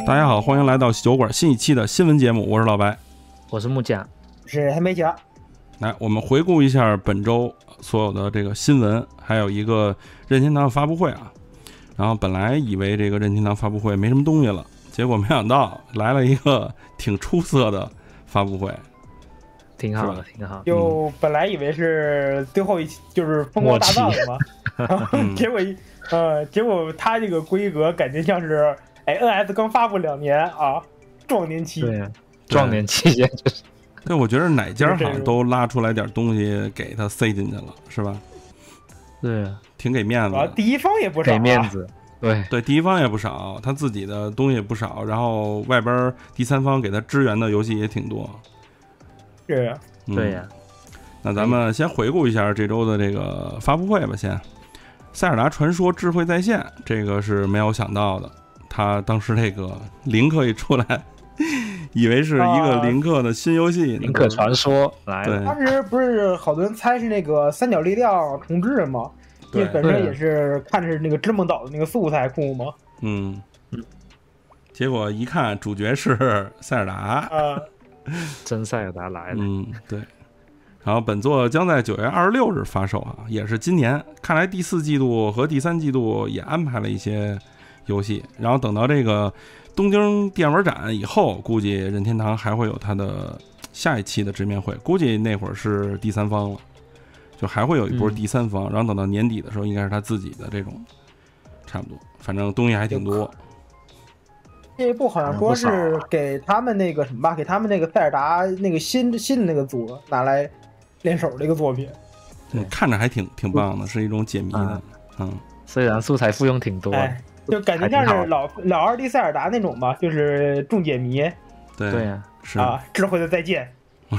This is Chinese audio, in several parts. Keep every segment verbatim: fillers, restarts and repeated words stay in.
大家好，欢迎来到酒馆新一期的新闻节目，我是老白， 我是木匠， 是黑莓侠。 来，我们回顾一下本周所有的这个新闻，还有一个任天堂发布会啊。然后本来以为这个任天堂发布会没什么东西了，结果没想到来了一个挺出色的发布会， 挺好的，挺好。 就本来以为是最后一期就是风光大葬了嘛， 嗯、 结果呃，结果它这个规格感觉像是哎 N S 刚发布两年啊，壮年期。 对啊，壮年期就是。 对，我觉得哪家好像都拉出来点东西给他塞进去了，是吧？ 对啊， 挺给面子的。 第一方也不少、啊， 给面子。对对，第一方也不少，他自己的东西也不少，然后外边第三方给他支援的游戏也挺多。 是啊， 嗯、 对呀、啊。 那咱们先回顾一下这周的这个发布会吧。先，塞尔达传说智慧在线，这个是没有想到的。他当时这个林克一出来，以为是一个林克的新游戏， 林克传说来了。 当时不是好多人猜是那个三角力量重置吗？因为本身也是看着是那个织梦岛的那个素材库嘛。 嗯，结果一看主角是塞尔达啊， 真塞尔达来了。 嗯，对。然后本作将在九月二十六日发售啊，也是今年。看来第四季度和第三季度也安排了一些游戏，然后等到这个东京电玩展以后，估计任天堂还会有它的下一期的直面会，估计那会儿是第三方了，就还会有一波第三方、嗯、然后等到年底的时候应该是他自己的这种，差不多，反正东西还挺多。 这一部好像说是给他们那个什么吧，给他们那个塞尔达那个新新的那个组拿来练手的一个作品， 对，看着还挺挺棒的，是一种解谜的。嗯， 嗯虽然素材复用挺多的、哎， 就感觉像是老老二 D 塞尔达那种吧，就是重解谜。 对对呀、 啊，是啊，智慧的再见。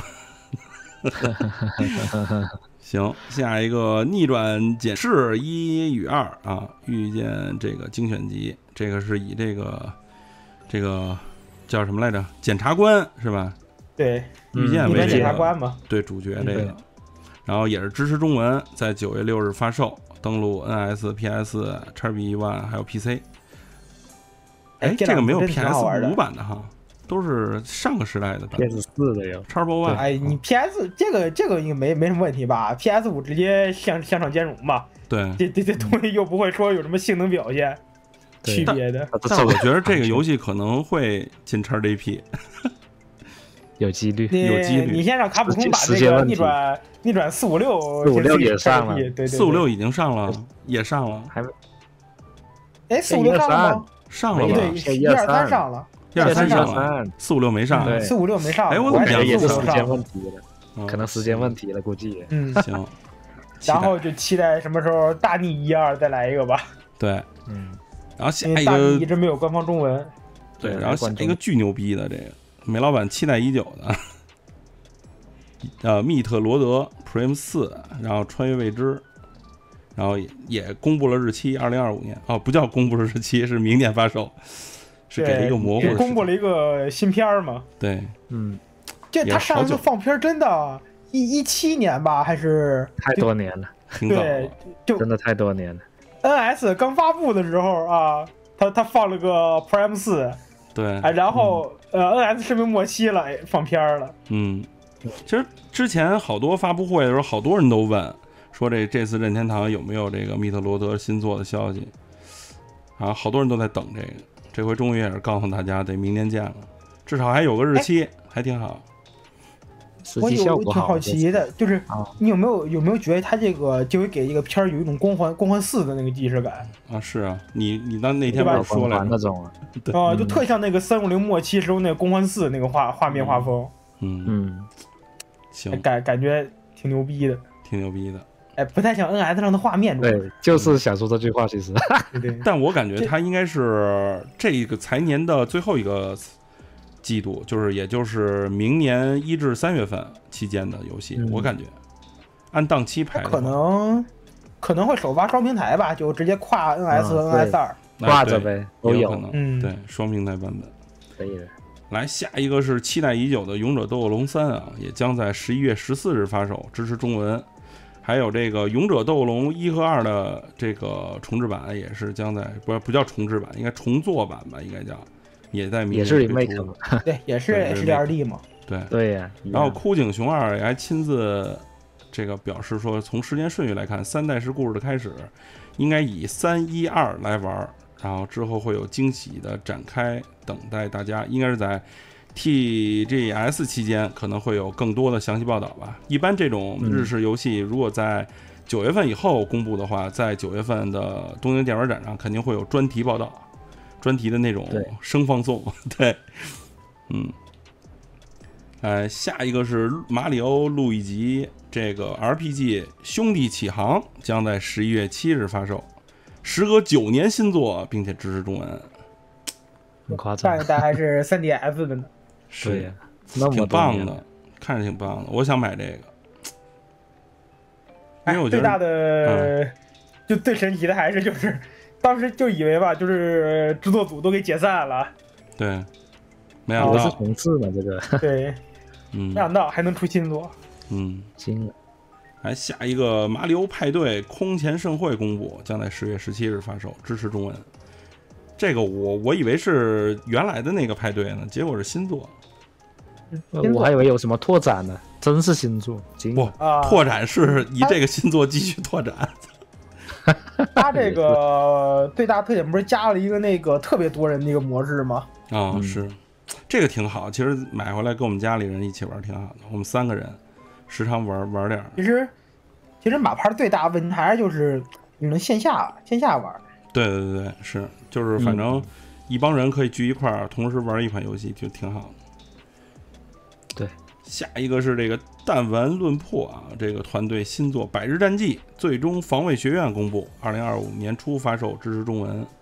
行，下一个逆转检视一与二啊，遇见这个精选集，这个是以这个这个叫什么来着？检察官是吧？ 对， 遇见为这个检察官嘛， 对主角这个，然后也是支持中文，在九月六日发售，登陆 N S、P S、X B One 还有 P C。哎，这个没有 P S 五 版的哈。都是上个时代的 P S 四 的有 Xbox One。 哎，你 P S 这个这个应该没没什么问题吧 ？P S 五 直接向向上兼容嘛。 对， 这这这东西又不会说有什么性能表现区别的。 但, 但我觉得这个游戏可能会进 X G P， 有几率， 有几率。 你先让卡普空把这个逆转逆转四五六四五六也上了， 对对， 四五六已经上了，也上了， 还没。 哎，四五六上了吗？ 上了吧？ 对，一二三上了。 一二三上了，四五六没上， 四五六没上。 哎，我怎么感觉也是时间问题了，可能时间问题了，估计。 嗯， 行。 然后就期待什么时候大逆一二再来一个吧。 对， 嗯。 然后下一个大逆一直没有官方中文。 对，然后下一个巨牛逼的这个梅老板期待已久的，呃，密特罗德 Prime 四，然后穿越未知，然后也也公布了日期，二零二五年。哦，不叫公布日期，是明年发售。是给了一个模糊的， 公布了一个新片嘛？ 对， 嗯， 这他上一次放片真的，一一七年吧，还是太多年了， 对，就真的太多年了。 N S 刚发布的时候啊，他他放了个 Prime 四， 对， 哎，然后、嗯、呃 N S 生命末期了，放片了。 嗯，其实之前好多发布会的时候，好多人都问说这这次任天堂有没有这个密特罗德新作的消息，啊，好多人都在等这个。这回终于也是告诉大家得明年见了，至少还有个日期，还挺好。 我有挺好奇的，就是你有没有有没有觉得他这个就会给这个片儿有一种光环光环四的那个既视感啊？是啊，你你那那天不是说了那种啊？ 对啊，就特像那个三五零末期时候那个光环四那个画画面画风。 嗯嗯， 行， 感感觉挺牛逼的， 挺牛逼的。 哎，不太像 N S 上的画面。 对，就是想说这句话，其实。 对对。 但我感觉它应该是这个财年的最后一个季度，就是也就是明年一至三月份期间的游戏，嗯、我感觉按档期排的。 可能可能会首发双平台吧，就直接跨 N S 和 N S 二、 嗯、挂着呗，都有可能。 嗯， 对，双平台版本可以的。 来，下一个是期待已久的《勇者斗恶龙三》啊，也将在十一月十四日发售，支持中文。还有这个《勇者斗恶龙一》和二的这个重制版，也是将在不不叫重制版，应该重做版吧，应该叫也在明也是年推 remake 出嘛。 对，也是对 H D R D 嘛。 对， 对呀、 然后枯井雄二也还亲自这个表示说，从时间顺序来看，三代式故事的开始应该以三一二来玩，然后之后会有惊喜的展开，等待大家。应该是在 T G S 期间可能会有更多的详细报道吧。一般这种日式游戏如果在九月份以后公布的话，在九月份的东京电玩展上肯定会有专题报道，专题的那种声放送。对，嗯。呃，下一个是马里奥路易吉这个 R P G 兄弟启航将在十一月七日发售，时隔九年新作，并且支持中文， 很夸张。 上一代还是 三 D S 的呢， 对呀、 是挺棒的，看着挺棒的，我想买这个。因为我觉得、 哎、最大的、 嗯、 就最神奇的还是就是当时就以为吧，就是制作组都给解散了， 对，没想到是重置嘛，这个对。 嗯， 没想到还能出新作， 嗯， 惊了。 还下一个马里奥派对空前盛会公布，将在十月十七日发售，支持中文。这个我我以为是原来的那个派对呢，结果是新作。 我还以为有什么拓展呢，真是新作。 不， 啊、 拓展是以这个新作继续拓展。 它这个最大特点不是加了一个那个特别多人的一个模式吗？ 啊、 嗯， 是。这个挺好，其实买回来跟我们家里人一起玩挺好的。我们三个人时常玩玩点。 其实，其实马牌最大问题还是就是你能线下线下玩。 对对对对，是，就是反正一帮人可以聚一块儿，同时玩一款游戏就挺好的。 对， 下一个是这个弹丸论破啊，这个团队新作《百日战记：最终防卫学院》公布，二零二五年初发售，支持中文。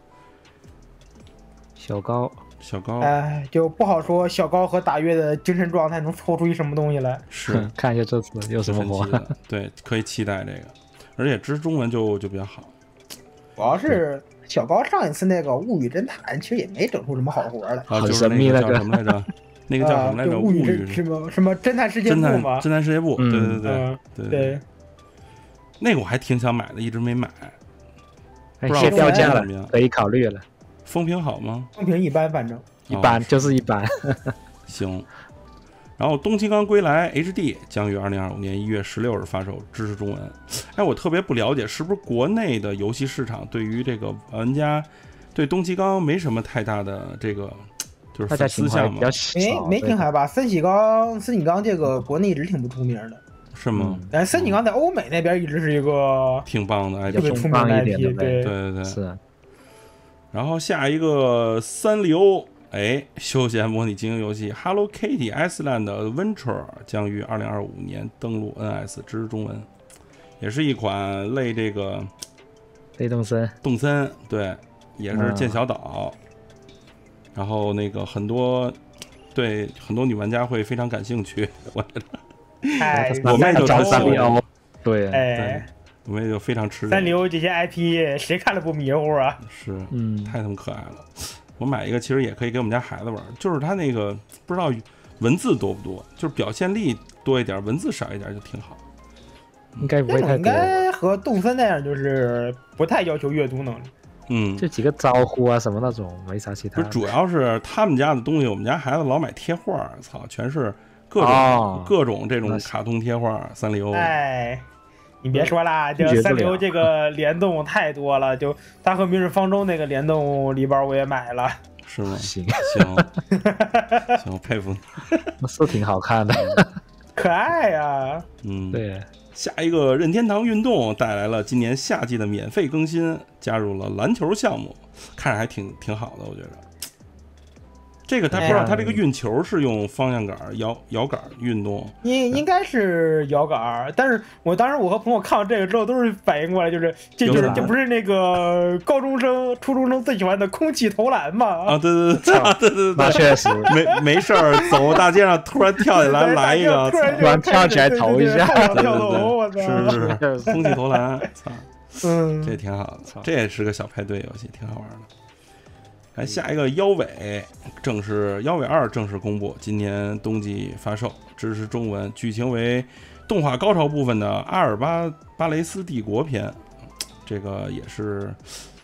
小高。 小高， 哎，就不好说小高和打月的精神状态能抽出一什么东西来。 是， 看一下这次有什么活。 对，可以期待这个，而且支持中文就就比较好。 主要是小高上一次那个物语侦探，其实也没整出什么好活来。 啊，就是那个叫什么来着？那个叫什么来着？ 啊、 物语什么什么侦探世界部嘛？ 侦探世界部，对对对嗯对对。 那个我还挺想买的，一直没买。不知道先掉价了，可以考虑了。 风评好吗？ 风评一般，反正一般、哦、就是一般。 行。然后《东京刚归来 H D》将于二零二五年一月十六日发售，支持中文。哎，我特别不了解，是不是国内的游戏市场对于这个玩家对东西刚没什么太大的这个就是粉丝向嘛？ 没没听还吧？森喜刚森喜刚这个国内一直挺不出名的， 是吗？ 但森喜刚在欧美那边一直是一个挺棒的 I P， 特别出名的 I P， 对对对对， 是。 然后下一个三流哎休闲模拟经营游戏 Hello Kitty Iceland Adventure 将于二零二五年登陆 N S， 支持中文，也是一款类这个类动森动森，对，也是建小岛、嗯，然后那个很多对很多女玩家会非常感兴趣，我觉得， 哎， 我妹就特喜欢， 对， 哎。 我们也就非常吃三流这些 I P 谁看了不迷糊啊？ 是， 嗯， 太他妈可爱了。我买一个其实也可以给我们家孩子玩，就是他那个不知道文字多不多，就是表现力多一点，文字少一点就挺好。 应该不会太多。 应该和动森那样，就是不太要求阅读能力。 嗯， 就几个招呼啊什么那种，没啥其他的。 主要是他们家的东西，我们家孩子老买贴画，操，全是各种、 哦、 各种这种卡通贴画，三流。 哎。你别说啦，这三流这个联动太多了，就它和明日方舟那个联动礼包我也买了， 是吗？ 行行行，我佩服你， 是挺好看的， 可爱呀、啊。 嗯， 对。 下一个任天堂运动带来了今年夏季的免费更新，加入了篮球项目，看着还挺挺好的，我觉得。这个他不知道，他这个运球是用方向杆、摇摇杆运动， 应应该是摇杆，但是我当时我和朋友看到这个之后，都是反应过来，就是这就是这不是那个高中生、初中生最喜欢的空气投篮吗？ 啊，对对对对对对， 那确实没没事儿，走大街上突然跳起来来一个， 突然跳起来投一下， 跳楼，我操！ 是是是，空气投篮，操， 嗯， 这挺好的，这也是个小派对游戏，挺好玩的。来下一个腰尾正式腰尾二正式公布，今年冬季发售，支持中文，剧情为动画高潮部分的阿尔巴巴雷斯帝国篇，这个也是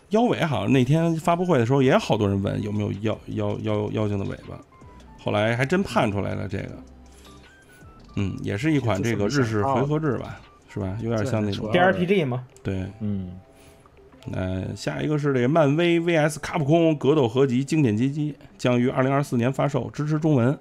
妖尾好像那天发布会的时候也有好多人问有没有妖妖妖妖精的尾巴，后来还真判出来了这个。嗯，也是一款这个日式回合制吧，是吧？有点像那种 J R P G 嘛。 对， 嗯。 呃，下一个是这个漫威 V S 卡普空格斗合集经典街机，将于二零二四年发售，支持中文。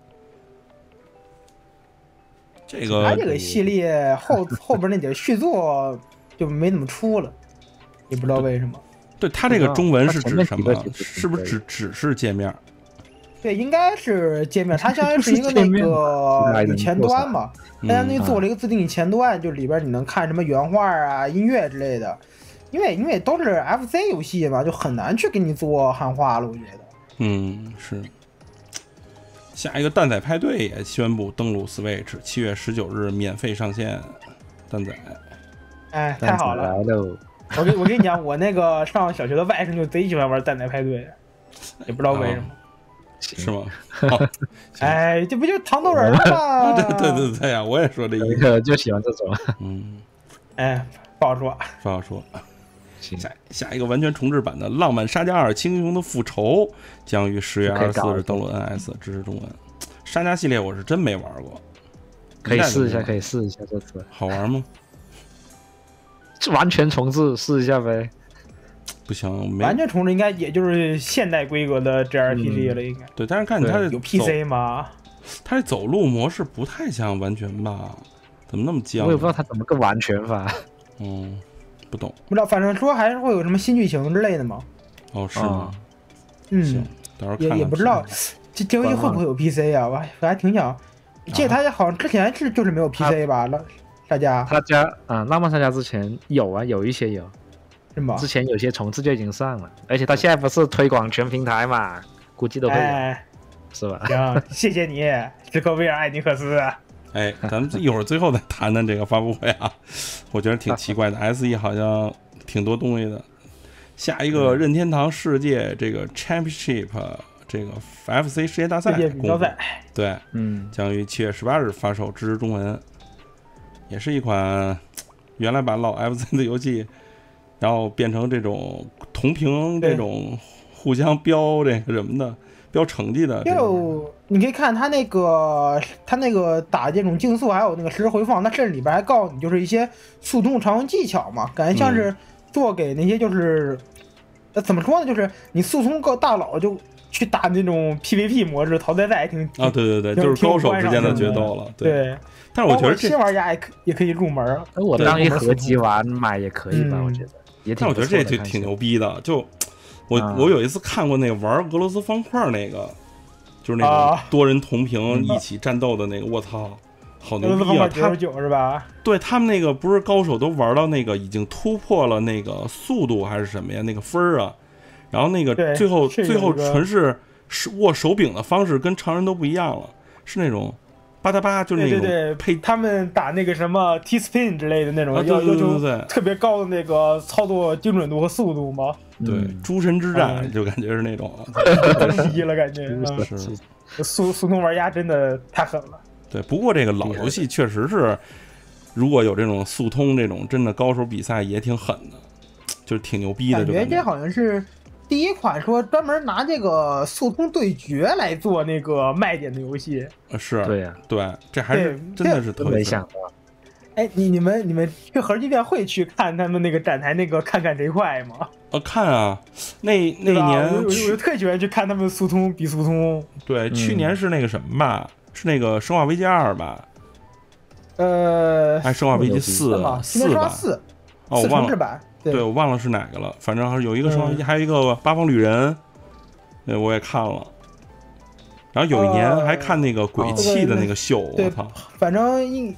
这个它这个系列后后边那点续作就没怎么出了，也不知道为什么。 对，它这个中文是指什么？是不是只只是界面？ 对，应该是界面，它相当于是一个那个与前端嘛，它相当于做了一个自定义前端，就里边你能看什么原画啊、音乐之类的。因为因为都是 F C 游戏嘛，就很难去给你做汉化了，我觉得。 嗯，是。下一个蛋仔派对也宣布登陆 Switch， 七月十九日免费上线。蛋仔， 哎，太好了！我跟我跟你讲，我那个上小学的外甥就贼喜欢玩蛋仔派对，也不知道为什么。 啊、是吗？ 哎，这不就糖豆人吗？ 对对对对呀、啊，我也说这一个，就喜欢这种。 嗯， 哎，不好说， 不好说。下下一个完全重置版的《浪漫沙加二：青英雄的复仇》将于十月二十四日登陆 N S， 支持中文。沙加系列我是真没玩过， 可以试一下，可以试一下这次。 好玩吗？ 完全重置，试一下呗。 不行， 完全重置应该也就是现代规格的 J R P G 了，应该、嗯。 对，但是看它有 P C 吗？ 它这走路模式不太像完全吧？怎么那么僵？ 我也不知道它怎么个完全法。 嗯。不懂， 不知道，反正说还是会有什么新剧情之类的嘛。 哦，是吗？ 嗯， 行，到时候看也也不知道这这游戏会不会有 P C 啊？我我还挺想，记得他好像之前是就是没有 P C 吧？沙加， 他家啊，浪漫沙加之前有啊，有一些有， 是吗？ 之前有些重置就已经上了，而且他现在不是推广全平台嘛，估计都会有， 哎、 是吧？ 行，谢谢你，史克威尔艾尼克斯。 哎，咱们一会儿最后再谈谈这个发布会啊，我觉得挺奇怪的 ，S E 好像挺多东西的。下一个任天堂世界这个 Championship 这个 F C 世界大赛， 世界比赛， 对， 嗯， 将于七月十八日发售，支持中文，也是一款原来把老 F C 的游戏，然后变成这种同屏这种互相标这个什么的。标成绩的， 就你可以看他那个他那个打这种竞速，还有那个实时回放，它这里边还告诉你就是一些速通常用技巧嘛，感觉像是做给那些就是，呃、嗯，怎么说呢，就是你速通个大佬就去打那种 P V P 模式淘汰赛，挺啊，对对对，就是高手之间的决斗了，对。 对， 但是我觉得新玩家也可也可以入门， 我当一合集玩买也可以吧，我觉得也挺。 但我觉得这挺挺牛逼的，就。我我有一次看过那个玩俄罗斯方块那个，就是那种多人同屏一起战斗的那个，我操，好牛逼啊！ 他九是吧？ 对他们那个不是高手都玩到那个已经突破了那个速度还是什么呀？那个分儿啊，然后那个最后最后纯是握手柄的方式跟常人都不一样了，是那种。八搭八就是那种对对对，他们打那个什么 T spin 之类的那种， 啊、 要要求特别高的那个操作精准度和速度嘛。 对， 嗯、 诸神之战、嗯、就感觉是那种， 真逼了感觉。 嗯、是速速通玩家真的太狠了。 对，不过这个老游戏确实是，如果有这种速通这种真的高手比赛也挺狠的，就是挺牛逼的。 感觉这好像是。第一款说专门拿这个速通对决来做那个卖点的游戏， 是， 对呀、 啊，对，这还是真的是特别想的。 哎，你你们你们去核聚变会去看他们那个展台那个看看谁快吗？ 哦，看啊，那那一年我我特喜欢去看他们速通比速通。 对， 嗯、 去年是那个什么吧？是那个《生化危机二》吧？ 呃， 还《生化危机四》四吧？ 四， 哦，我忘了。 对, 对，我忘了是哪个了，反正有一个生化危机，还有一个八方旅人，对，我也看了。然后有一年还看那个鬼泣的那个秀，我操！ 反正一，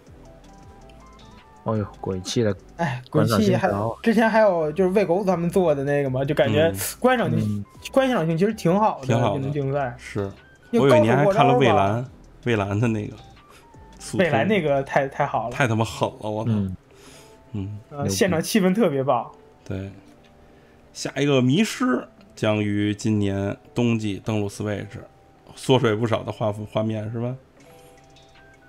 哦呦，鬼泣的， 哎，鬼泣还之前还有就是喂狗他们做的那个嘛，就感觉观赏性、 嗯、 观赏性其实挺好的， 挺好的竞赛。 是，我有一年还看了蔚蓝，蔚蓝的那个， 蔚蓝那个太太好了， 太他妈狠了，我操！ 嗯嗯， 呃，现场气氛特别棒。 对，下一个《迷失》将于今年冬季登陆 Switch， 缩水不少的画幅画面是吧？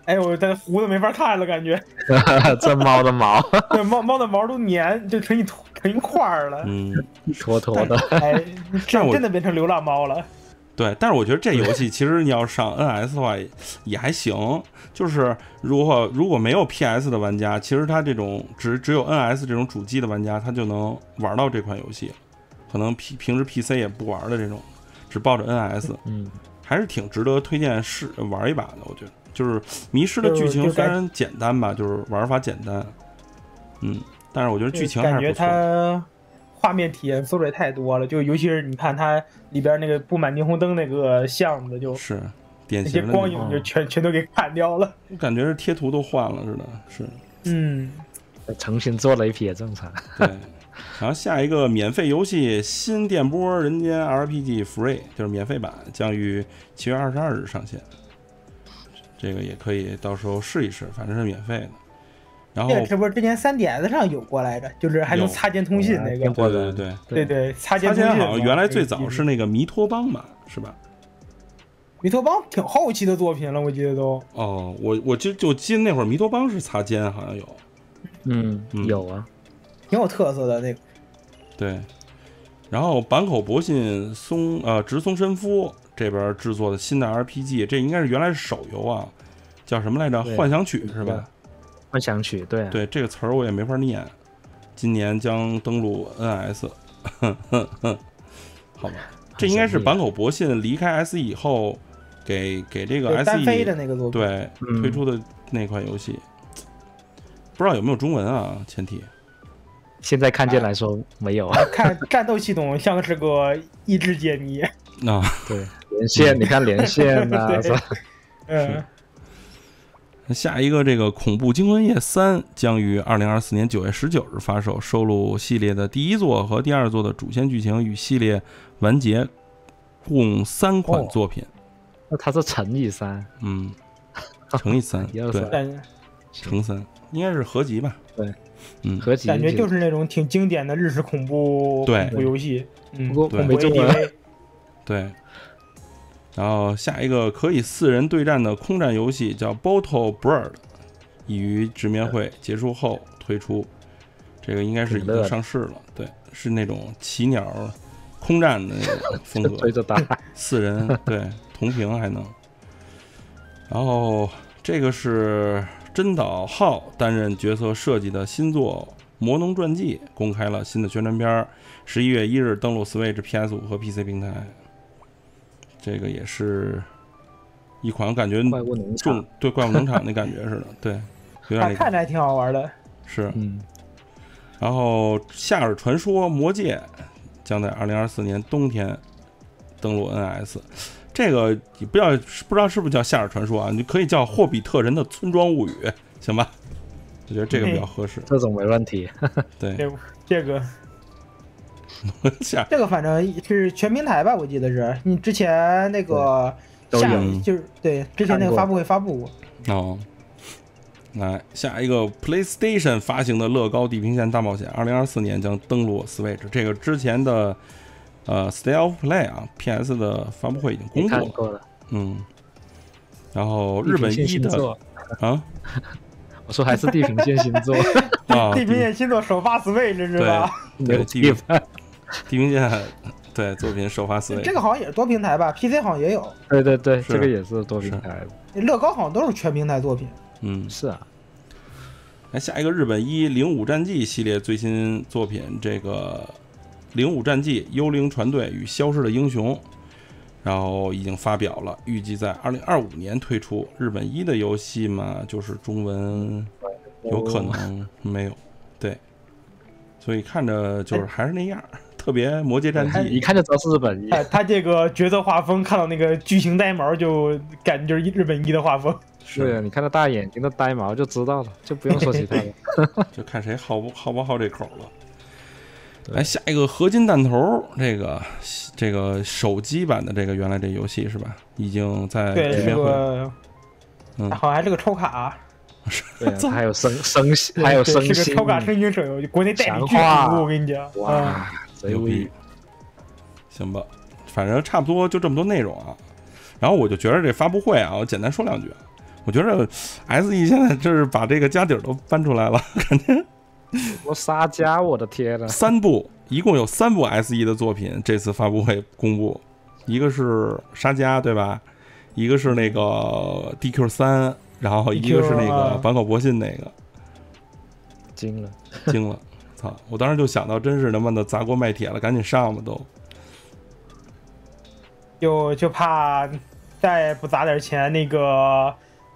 哎，我这胡子没法看了，感觉这猫的毛对猫猫的毛都粘，就成一坨成一块儿了。 嗯， 坨坨的。 哎，这但我真的变成流浪猫了。 对，但是我觉得这游戏其实你要上 N S 的话也还行，就是如果如果没有 P S 的玩家，其实他这种只只有 N S 这种主机的玩家，他就能玩到这款游戏，可能平平时 P C 也不玩的这种，只抱着 N S， 嗯， 还是挺值得推荐试玩一把的。我觉得就是迷失的剧情虽然简单吧，就是玩法简单，嗯，但是我觉得剧情还是不错。 感觉它画面体验素质也太多了，就尤其是你看它里边那个布满霓虹灯那个巷子，就是典型的那些光影就全全都给砍掉了， 感觉是贴图都换了似的，是， 嗯， 重新做了一批也正常。 对。然后下一个免费游戏《新电波人间 R P G Free》就是免费版，将于七月二十二日上线。这个也可以到时候试一试，反正是免费的。然后这不是之前三 D S 上有过来着，就是还能擦肩通信那个。 对对对对对，擦肩通信好像原来最早是那个弥托邦嘛，是吧？ 弥托邦挺后期的作品了，我记得都。 哦，我我就就记得那会儿弥托邦是擦肩，好像有。 嗯，有啊。 挺有特色的那个， 对，然后坂口博信松呃直松伸夫这边制作的新的 R P G， 这应该是原来是手游啊，叫什么来着？幻想曲是吧？ 幻想曲，对、啊、 对，这个词儿我也没法念。今年将登陆 N S， 好吧，这应该是坂口博信离开 S E 以后给给这个 S E 单飞的那个作品，对、嗯、推出的那款游戏。不知道有没有中文啊？前提， 现在看见来说没有。 啊、看战斗系统像是个益智解谜啊， 对，连线，你看连线呐、啊，是吧？ 嗯。 下一个这个《恐怖惊魂夜三》将于二零二四年九月十九日发售，收录系列的第一作和第二作的主线剧情与系列完结，共三款作品。 哦、那它是乘以三， 嗯，乘以三，对，乘三。应该是合集吧？ 对， 嗯， 合集感觉就是那种挺经典的日式恐怖恐怖游戏。嗯， 不过没中文。 对。然后下一个可以四人对战的空战游戏叫 Bottle Bird， 已于直面会结束后推出。这个应该是已经上市了。对，是那种奇鸟空战的那种风格， 推着打， 四人对同屏还能。然后这个是。真岛浩担任角色设计的新作《魔农传记》公开了新的宣传片，十一月一日登陆 Switch、P S 五 和 P C 平台。这个也是一款感觉怪物农场，对怪物农场那感觉似的，对，有点那个、 看着还挺好玩的。 是， 嗯。 然后《夏尔传说：魔戒》将在二零二四年冬天登陆 N S。这个你不要不知道是不是叫夏尔传说啊？你可以叫霍比特人的村庄物语，行吧？我觉得这个比较合适。 这种没问题。 对， 这个这个反正是全平台吧，我记得是你之前那个下就是对之前那个发布会发布过。 哦，来下一个 PlayStation 发行的乐高地平线大冒险，二零二四年将登陆 Switch。这个之前的。呃 ，State of Play 啊 ，P S 的发布会已经公布了。 了嗯，然后日本一的啊， 我说还是地平线星座啊， 地平线星座首发 Switch 是吧？ 对，地平地平线对作品首发 Switch， 这个好像也是多平台吧 ？P C 好像也有。 对对对，这个也是多平台的。乐高好像都是全平台作品。 嗯， 是啊。 来下一个日本一零五战记系列最新作品，这个。零五战记幽灵船队与消失的英雄，然后已经发表了，预计在二零二五年推出。日本一的游戏嘛，就是中文有可能没有，对，所以看着就是还是那样，特别魔界战记， 一看就知道是日本一。 他他这个角色画风，看到那个剧情呆毛，就感觉就是日本一的画风。 是，你看到大眼睛的呆毛就知道了，就不用说其他的， 就看谁好不好不好这口了。来下一个合金弹头，这个这个手机版的这个原来这游戏是吧？已经在直面会， 嗯，好像还是个抽卡， 对，还有声声还有声是个抽卡声音手游，国内代理巨多，我跟你讲， 哇， 牛逼！行吧，反正差不多就这么多内容啊。然后我就觉得这发布会啊，我简单说两句。 我觉得 S E 现在这是把这个家底儿都搬出来了，感觉我沙家，我的天呐， 三部，一共有三部 S E 的作品，这次发布会公布，一个是沙加，对吧？一个是那个 D Q 三，然后一个是那个坂口博信那个， 惊了， 惊了，操！我当时就想到，真是他妈的砸锅卖铁了，赶紧上吧都。 就就怕再不砸点钱，那个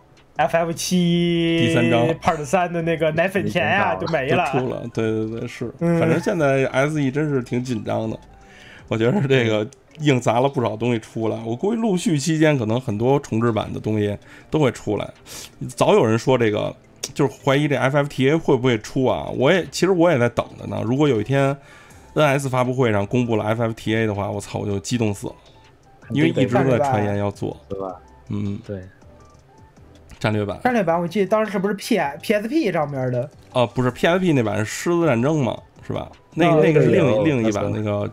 F F 七第三章 Part 三的那个奶粉钱呀、啊、就没了， 就出了。对对对，是， 嗯、 反正现在 S E 真是挺紧张的，我觉得这个硬砸了不少东西出来。我估计陆续期间可能很多重置版的东西都会出来。早有人说这个，就是怀疑这 F F T A 会不会出啊？我也其实我也在等着呢。如果有一天 N S 发布会上公布了 F F T A 的话，我操，我就激动死了。因为一直都在传言要做， 对吧？ 嗯， 对。 战略版， 战略版，我记得当时是不是 P P S P 上面的？ 哦，不是 P S P 那版是狮子战争嘛，是吧？那个、哦、那个是另另一版那个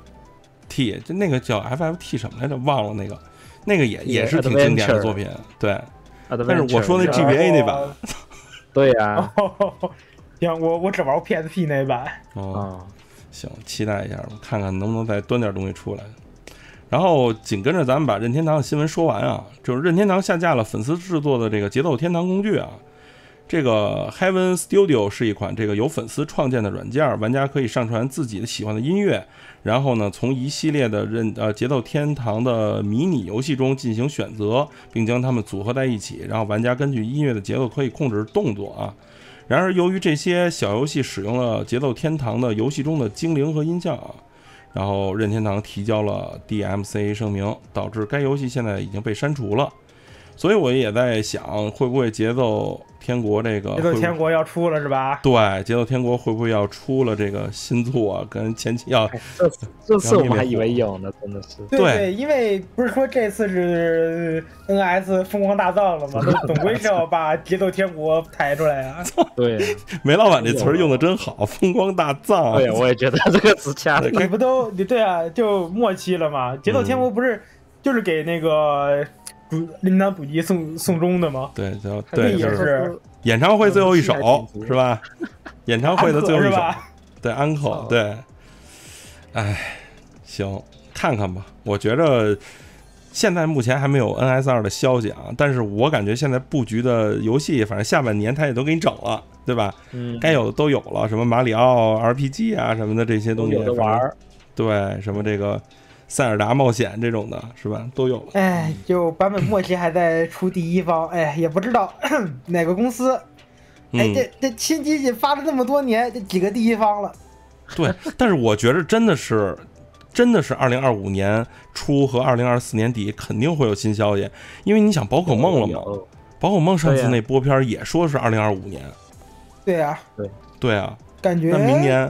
T， 就那个叫 F F T 什么来着？忘了那个，那个也也是挺经典的作品，对。但是我说那 G B A 那版， 对呀。 行，我我只玩 P S P 那版。 哦，行，期待一下，我看看能不能再端点东西出来。然后紧跟着咱们把任天堂的新闻说完啊，就是任天堂下架了粉丝制作的这个节奏天堂工具啊。这个 Heaven Studio 是一款这个由粉丝创建的软件，玩家可以上传自己的喜欢的音乐，然后呢从一系列的任呃节奏天堂的迷你游戏中进行选择，并将它们组合在一起，然后玩家根据音乐的节奏可以控制动作啊。然而由于这些小游戏使用了节奏天堂的游戏中的精灵和音效啊，然后任天堂提交了 D M C A 声明，导致该游戏现在已经被删除了。所以我也在想，会不会节奏天国这个节奏天国要出了是吧？ 对，节奏天国会不会要出了这个新作、啊，跟前期要？ 这这次我们还以为有呢，真的是。 对对，因为不是说这次是 N S 疯狂大葬了吗？总归是要把节奏天国抬出来啊。 对， 梅老板这词儿用的真好，疯狂大葬。 对，我也觉得这个词掐的。 你不都你对啊，就末期了嘛？节奏天国不是、嗯、就是给那个。主任天堂主机送送终的吗？ 对，就对， 也是演唱会最后一首是吧？演唱会的最后一首，对，安可，对。哎，行，看看吧。我觉着现在目前还没有 N S 二的消息啊，但是我感觉现在布局的游戏，反正下半年它也都给你整了，对吧？ 嗯， 该有的都有了，什么马里奥 R P G 啊什么的这些东西， 有的玩。 对，什么这个。塞尔达冒险这种的是吧，都有了。 哎，就版本末期还在出第一方，哎，也不知道哪个公司。哎，这这新机器发了这么多年，这几个第一方了。 对，但是我觉得真的是，真的是二零二五年初和二零二四年底肯定会有新消息，因为你想宝可梦了嘛，宝可梦上次那播片也说是二零二五年。 对呀、啊， 对对啊， 感觉那明年。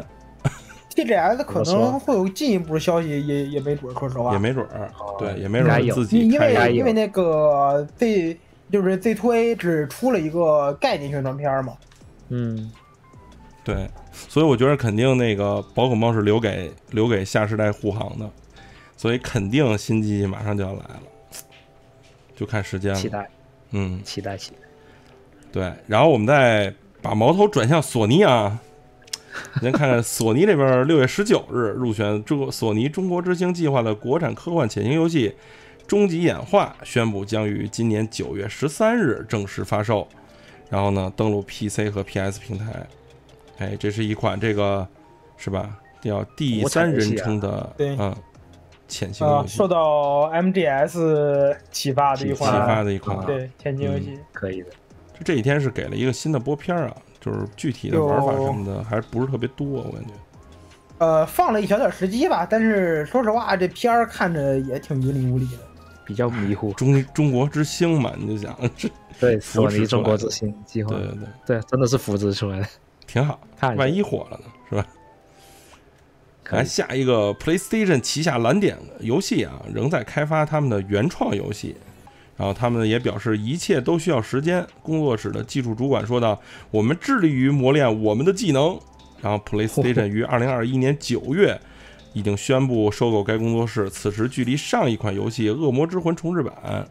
T G S 可能会有进一步消息，也也没准，说实话， 也没准，对，也没准自己因为因为那个 Z 就是 Z 二 A 只出了一个概念宣传片嘛， 嗯， 对，所以我觉得肯定那个宝可梦是留给留给下世代护航的，所以肯定新机马上就要来了，就看时间了， 期待， 嗯， 期待期待， 对，然后我们再把矛头转向索尼啊。先看看索尼这边，六月十九日入选中索尼中国之星计划的国产科幻潜行游戏《终极演化》宣布将于今年九月十三日正式发售，然后呢登陆 P C 和 P S 平台。哎，这是一款这个是吧？叫第三人称的、啊、嗯潜行游戏、 啊，受到 M G S 启发的一款启发的一款、啊、 对潜行游戏、 嗯，可以的。 这这几天是给了一个新的播片啊。就是具体的玩法什么的还不是特别多，我感觉。 呃，放了一小点时机吧，但是说实话，这片儿看着也挺云里雾里的， 比较迷糊。 中中国之星嘛，你就想这对索尼中国之星计划， 对对对对，真的是扶持出来的， 挺好。 看万一火了呢，是吧？来下一个 PlayStation 旗下蓝点游戏啊，仍在开发他们的原创游戏。然后他们也表示，一切都需要时间。工作室的技术主管说道：“我们致力于磨练我们的技能。”然后 PlayStation 于二零二一年九月已经宣布收购该工作室，此时距离上一款游戏《恶魔之魂》重置版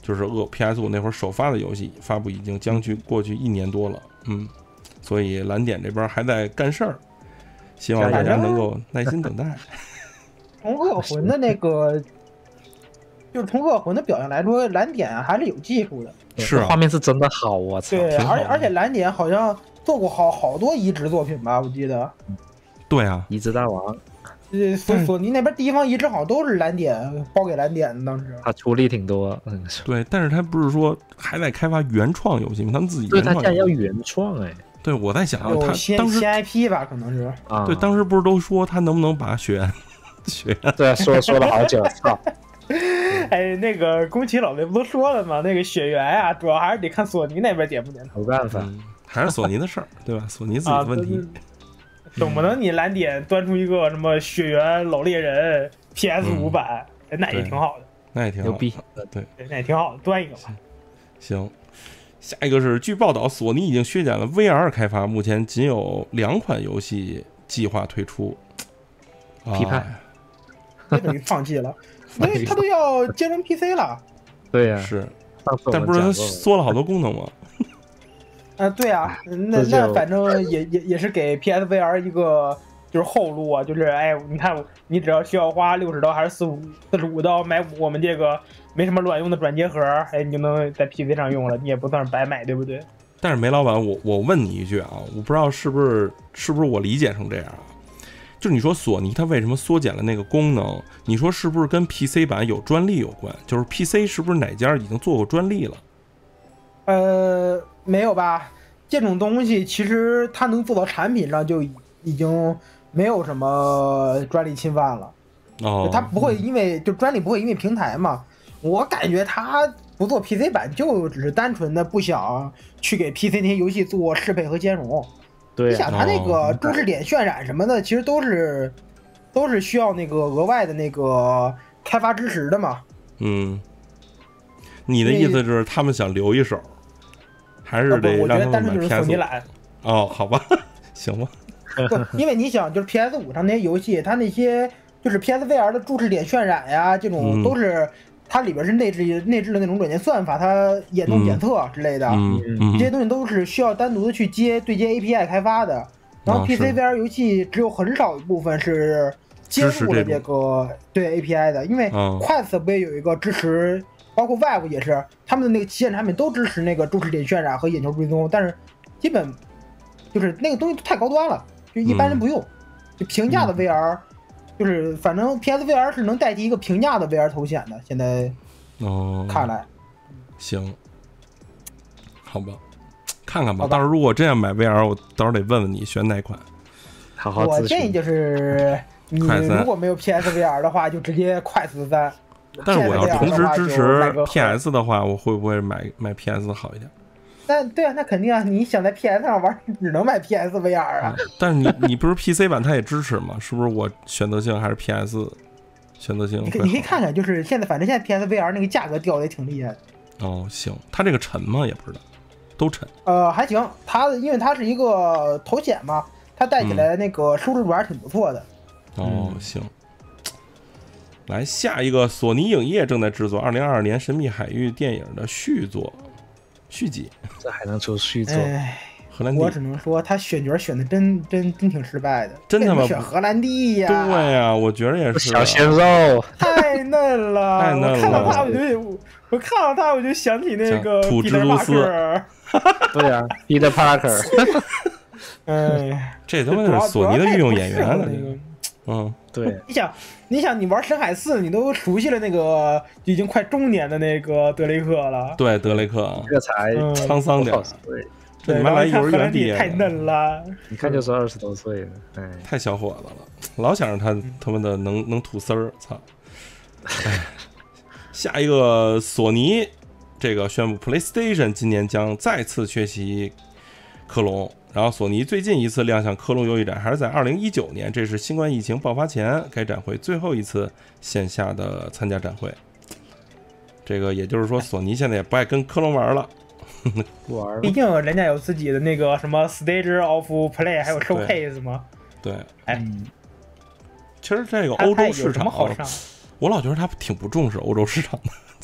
就是恶 P S 五那会儿首发的游戏发布已经将去过去一年多了，嗯，所以蓝点这边还在干事儿，希望大家能够耐心等待。 从恶魂的那个，就是从恶魂的表现来说，蓝点还是有技术的。 是、啊， 画面是真的好，我操！ 对，而且而且蓝点好像做过好好多移植作品吧，我记得。 对啊， 移植大王。 呃，索索尼那边第一方移植好像都是蓝点包给蓝点的，当时。 他出力挺多，嗯。 对，但是他不是说还在开发原创游戏吗？他们自己原创。 对，他竟然要原创哎。 对，我在想他当时新 I P 吧，可能是。 啊。 对，当时不是都说他能不能把血缘血缘？ 对啊，说说了好久，操。 哎，那个宫崎老妹不都说了吗？那个血缘啊，主要还是得看索尼那边点不点头。 没办法、 嗯，还是索尼的事儿，对吧？索尼自己的问题。 啊、总不能你蓝点端出一个什么血缘老猎人 P S 五版、嗯，那也挺好的。 那也挺好， 牛逼。 对， 那也挺好的，端一个吧。 行，下一个是据报道，索尼已经削减了 V R 开发，目前仅有两款游戏计划推出。 批判。 这等于放弃了。因为他都要兼容 P C 了， 对呀、啊， 是，但不是他缩了好多功能吗？ 啊，对啊，那那反正也也也是给 P S V R 一个就是后路啊，就是哎，你看你只要需要花六十刀还是四五四十五刀买我们这个没什么卵用的转接盒，哎，你就能在 P C 上用了，你也不算是白买，对不对？ 但是梅老板，我我问你一句啊，我不知道是不是是不是我理解成这样啊？就是你说索尼它为什么缩减了那个功能？你说是不是跟 P C 版有专利有关？就是 P C 是不是哪家已经做过专利了？ 呃，没有吧？这种东西其实它能做到产品上就已经没有什么专利侵犯了。 哦， 它不会因为就专利不会因为平台嘛？我感觉它不做 P C 版就只是单纯的不想去给 P C 那些游戏做适配和兼容。 对、啊， 你想它那个注视点渲染什么的，其实都是都是需要那个额外的那个开发支持的嘛。 嗯，你的意思就是他们想留一手，还是得让他们买 P S 五？哦，好吧，行吧。 不，因为你想，就是 P S 五上那些游戏，它那些就是 P S V R 的注视点渲染呀，这种都是。嗯，它里边是内置内置的那种软件算法，它眼动检测之类的， 嗯嗯、 这些东西都是需要单独的去接对接 A P I 开发的。然后 P C V R 游戏只有很少一部分是接入了这个对 A P I 的，因为 Quest 不也有一个支持，嗯、包括 Vive 也是，他们的那个旗舰产品都支持那个注视点渲染和眼球追踪，但是基本就是那个东西太高端了，就一般人不用。嗯、就平价的 V R。嗯就是反正 P S V R 是能代替一个平价的 V R 头显的，现在哦看来， 行，好吧，看看吧。到时候如果真要买 V R， 我到时候得问问你选哪款。 好好， 我建议就是你如果没有 P S V R 的话，就直接快四三。 但是我要同时支持 P S 的话，我会不会买买 P S 好一点？ 但对啊，那肯定啊！你想在 P S 上玩，只能买 P S V R 啊。 嗯、但是你你不是 P C 版它也支持吗？是不是我选择性还是 P S 选择性？ 你可你可以看看，就是现在反正现在 P S V R 那个价格掉的也挺厉害的。 哦，行，它这个沉吗？也不知道，都沉。 呃，还行，它因为它是一个头显嘛，它戴起来那个舒适度还是挺不错的。 嗯、哦，行。来下一个，索尼影业正在制作二零二二年《神秘海域》电影的续作。续集， 这还能出续作？ 哎， 荷兰弟， 我只能说他选角选的真真真挺失败的， 真他妈选荷兰弟呀！ 对呀、啊，我觉得也是、 小鲜肉， 太嫩了， 太嫩了！ 我看到他我就我看到他我就想起那个土蜘蛛丝， 对呀、啊，彼得帕克。 哎， 这他妈是索尼的御用演员了， 那个， 嗯， 对。你想，你想，你玩深海四，你都熟悉了那个已经快中年的那个德雷克了。 对，德雷克， 这才沧桑点。 对， 这你妈来幼儿园毕业， 太嫩了， 一看就是二十多岁了，哎， 太小伙子了，老想让他他妈的能能吐丝儿，操！哎，下一个，索尼这个宣布 ，PlayStation 今年将再次缺席科隆。然后，索尼最近一次亮相科隆游戏展还是在二零一九年，这是新冠疫情爆发前该展会最后一次线下的参加展会。这个也就是说，索尼现在也不爱跟科隆玩了， 不玩了。 毕竟人家有自己的那个什么 Stage of Play， 还有 Showcase 嘛。 对， 哎， 其实这个欧洲市场， 好上我老觉得他挺不重视欧洲市场的。 超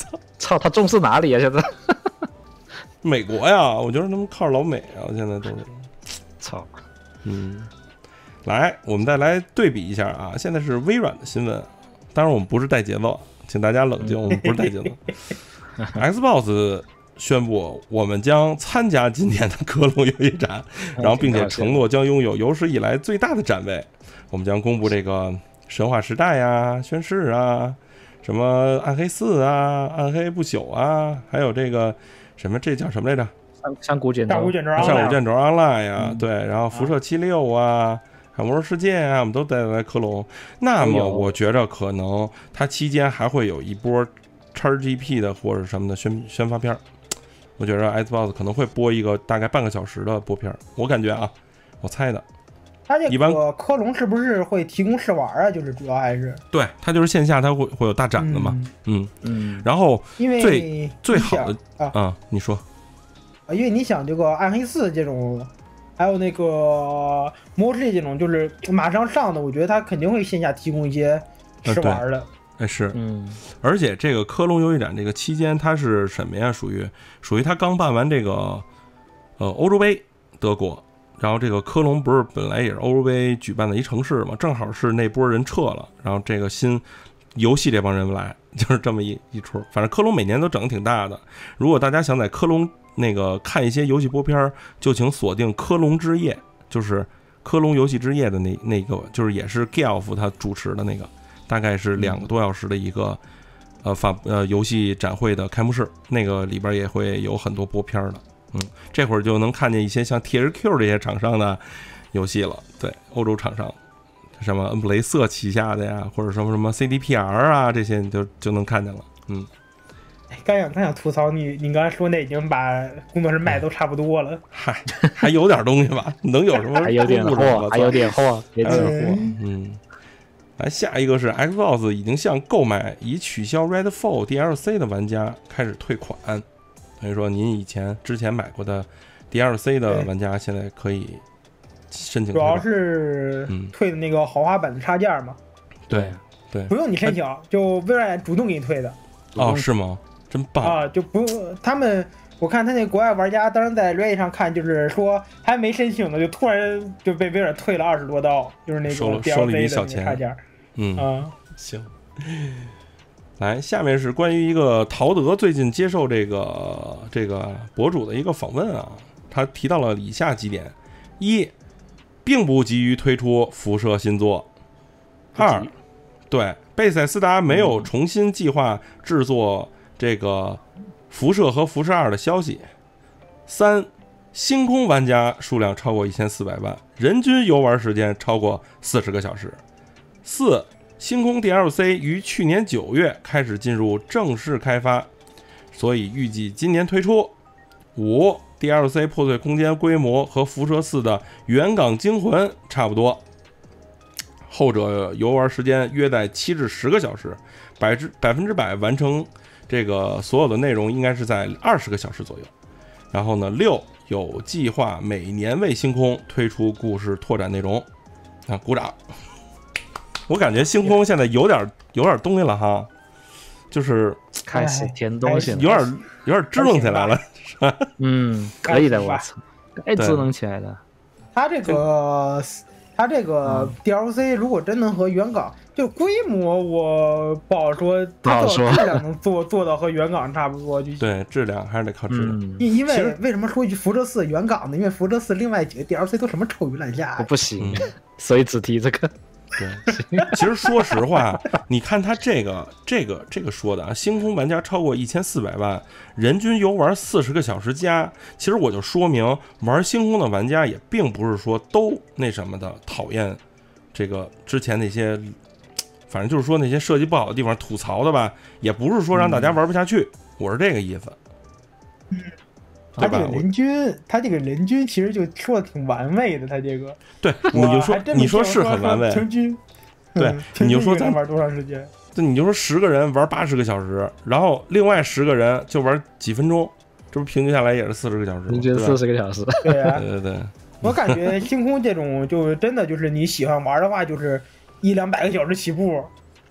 操，他重视哪里啊？现在美国呀，我觉得他们靠老美啊，现在都是。 操， 嗯，来，我们再来对比一下啊，现在是微软的新闻，当然我们不是带节奏，请大家冷静，我们不是带节奏。Xbox 宣布我们将参加今年的科隆游戏展，然后并且承诺将拥有有史以来最大的展位。我们将公布这个神话时代啊、宣誓啊、什么暗黑四啊、暗黑不朽啊，还有这个什么这叫什么来着？ 上上古卷轴， 上古卷轴， 上古卷轴 Online 啊， 嗯、 对，然后辐射七六啊。还有魔兽世界啊，我们都带来科隆。那么我觉着可能它期间还会有一波 X G P 的或者什么的宣宣发片。我觉着 Xbox 可能会播一个大概半个小时的播片，我感觉啊，我猜的。 它这个科隆是不是会提供试玩啊？就是主要还是对，它就是线下它会会有大展的嘛，嗯嗯。然后因为最最好的啊、嗯，你说啊，因为你想这个暗黑四这种。还有那个魔兽世界这种，就是马上上的，我觉得它肯定会线下提供一些试玩的。 哎、呃，是， 嗯， 而且这个科隆游戏展这个期间，它是什么呀？属于属于它刚办完这个呃欧洲杯，德国，然后这个科隆不是本来也是欧洲杯举办的一城市嘛，正好是那波人撤了，然后这个新游戏这帮人来，就是这么一一出。反正科隆每年都整得挺大的，如果大家想在科隆那个看一些游戏播片，就请锁定科隆之夜，就是科隆游戏之夜的那那个，就是也是 Geoff 他主持的那个，大概是两个多小时的一个呃发呃游戏展会的开幕式，那个里边也会有很多播片的。嗯，这会儿就能看见一些像 T H Q 这些厂商的游戏了，对，欧洲厂商，什么恩普雷瑟旗下的呀，或者什么什么 C D P R 啊，这些你就就能看见了。嗯。 刚想刚想吐槽你，你刚才说那已经把工作室卖都差不多了。 嗨，还有点东西吧？能有什么？ 还有点货，还有点货，别有点货。嗯，来下一个是 Xbox 已经向购买已取消 Redfall D L C 的玩家开始退款，等于说您以前之前买过的 D L C 的玩家现在可以申请退款。 主要是退的那个豪华版的插件嘛。 对对， 不用你申请，就微软主动给你退的。 哦，是吗？真棒啊！就不用他们，我看他那国外玩家当时在 Reddit 上看，就是说还没申请呢，就突然就被微软退了二十多刀，就是那种 D L C 的插件。 嗯啊， 行。来，下面是关于一个陶德最近接受这个这个博主的一个访问啊，他提到了以下几点：一，并不急于推出辐射新作；二，对，贝塞斯达没有重新计划制作这个辐射和辐射二的消息。三，星空玩家数量超过一千四百万，人均游玩时间超过四十个小时。四，星空 D L C 于去年九月开始进入正式开发，所以预计今年推出。五， D L C 破碎空间规模和辐射四的原港惊魂差不多，后者游玩时间约在七至十个小时，百之百分之百完成这个所有的内容应该是在二十个小时左右。然后呢，六，有计划每年为星空推出故事拓展内容。啊，鼓掌！我感觉星空现在有点有点东西了哈，就是开始填东西了， 有点有点支棱起来了，是吧？ 嗯，可以的，我操，该支棱起来的。 他这个。它这个 D L C 如果真能和原港，就规模我不好说，它质量能做做到和原港差不多就行。 对，质量还是得靠质量。 嗯、因为为什么说一句辐射四原港呢？因为辐射四另外几个 D L C 都什么臭鱼烂虾、 啊，不行，嗯、所以只提这个。 对，其实说实话，你看他这个这个这个说的啊，星空玩家超过一千四百万，人均游玩四十个小时加。其实我就说明，玩星空的玩家也并不是说都那什么的讨厌这个之前那些，反正就是说那些设计不好的地方吐槽的吧，也不是说让大家玩不下去，嗯、我是这个意思。 嗯他这个人均，他这个人均其实就说的挺完美的，他这个。 对，你就说你说是很完美。 平均， 对， 嗯、 你就说咱玩多长时间？ 对，你就说十个人玩八十个小时，然后另外十个人就玩几分钟，这不平均下来也是四十个小时吗？ 平均四十个小时。 对啊， 对对对。 我感觉星空这种就真的就是你喜欢玩的话，就是一两百个小时起步。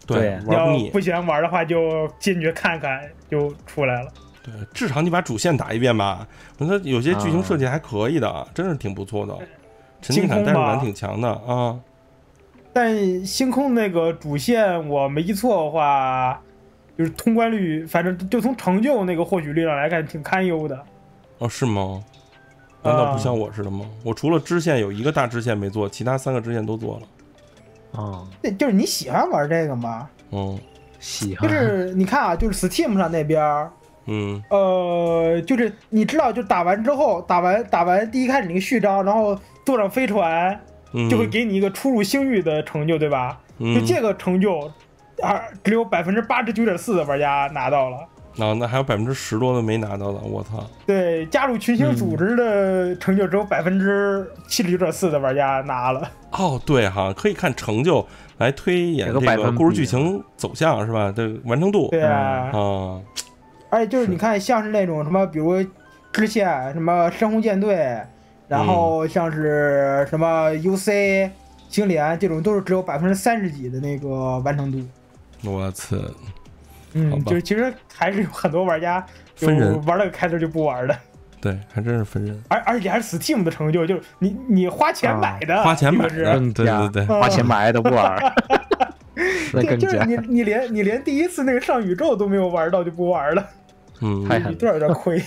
对， 对玩不腻。 要不喜欢玩的话，就进去看看就出来了。 对，至少你把主线打一遍吧。我觉得有些剧情设计还可以的，啊、真是挺不错的，沉浸感、代入感挺强的啊。 但星空那个主线，我没记错的话，就是通关率，反正就从成就那个获取率上来看，挺堪忧的。 哦，是吗？难道不像我似的吗？我除了支线有一个大支线没做，其他三个支线都做了。 哦， 对，就是你喜欢玩这个吗？ 嗯， 喜欢。 就是你看啊，就是 Steam 上那边， 嗯， 呃，就是你知道，就打完之后，打完打完第一开始那个序章，然后坐上飞船， 嗯就会给你一个出入星域的成就，对吧？ 嗯就这个成就，啊，只有百分之八十九点四的玩家拿到了。 啊，那还有百分之十多的没拿到的，我操！ 对，加入群星组织的成就只有百分之七十九点四的玩家拿了。 哦，对哈，可以看成就来推演这个故事剧情走向是吧？这完成度。 对啊， 啊， 而且就是你看，像是那种什么，比如支线，什么深红舰队，然后像是什么 U C 星联这种，都是只有百分之三十几的那个完成度。 我操！ 嗯，就是其实还是有很多玩家分人玩了个开头就不玩的。 对，还真是分人， 而而且还是 Steam 的成就，就是你你花钱买的， 啊、花钱买的，对对对， 花钱买的都不玩，那更就是你你连你连第一次那个上宇宙都没有玩到就不玩了， 嗯， 你多少有点亏。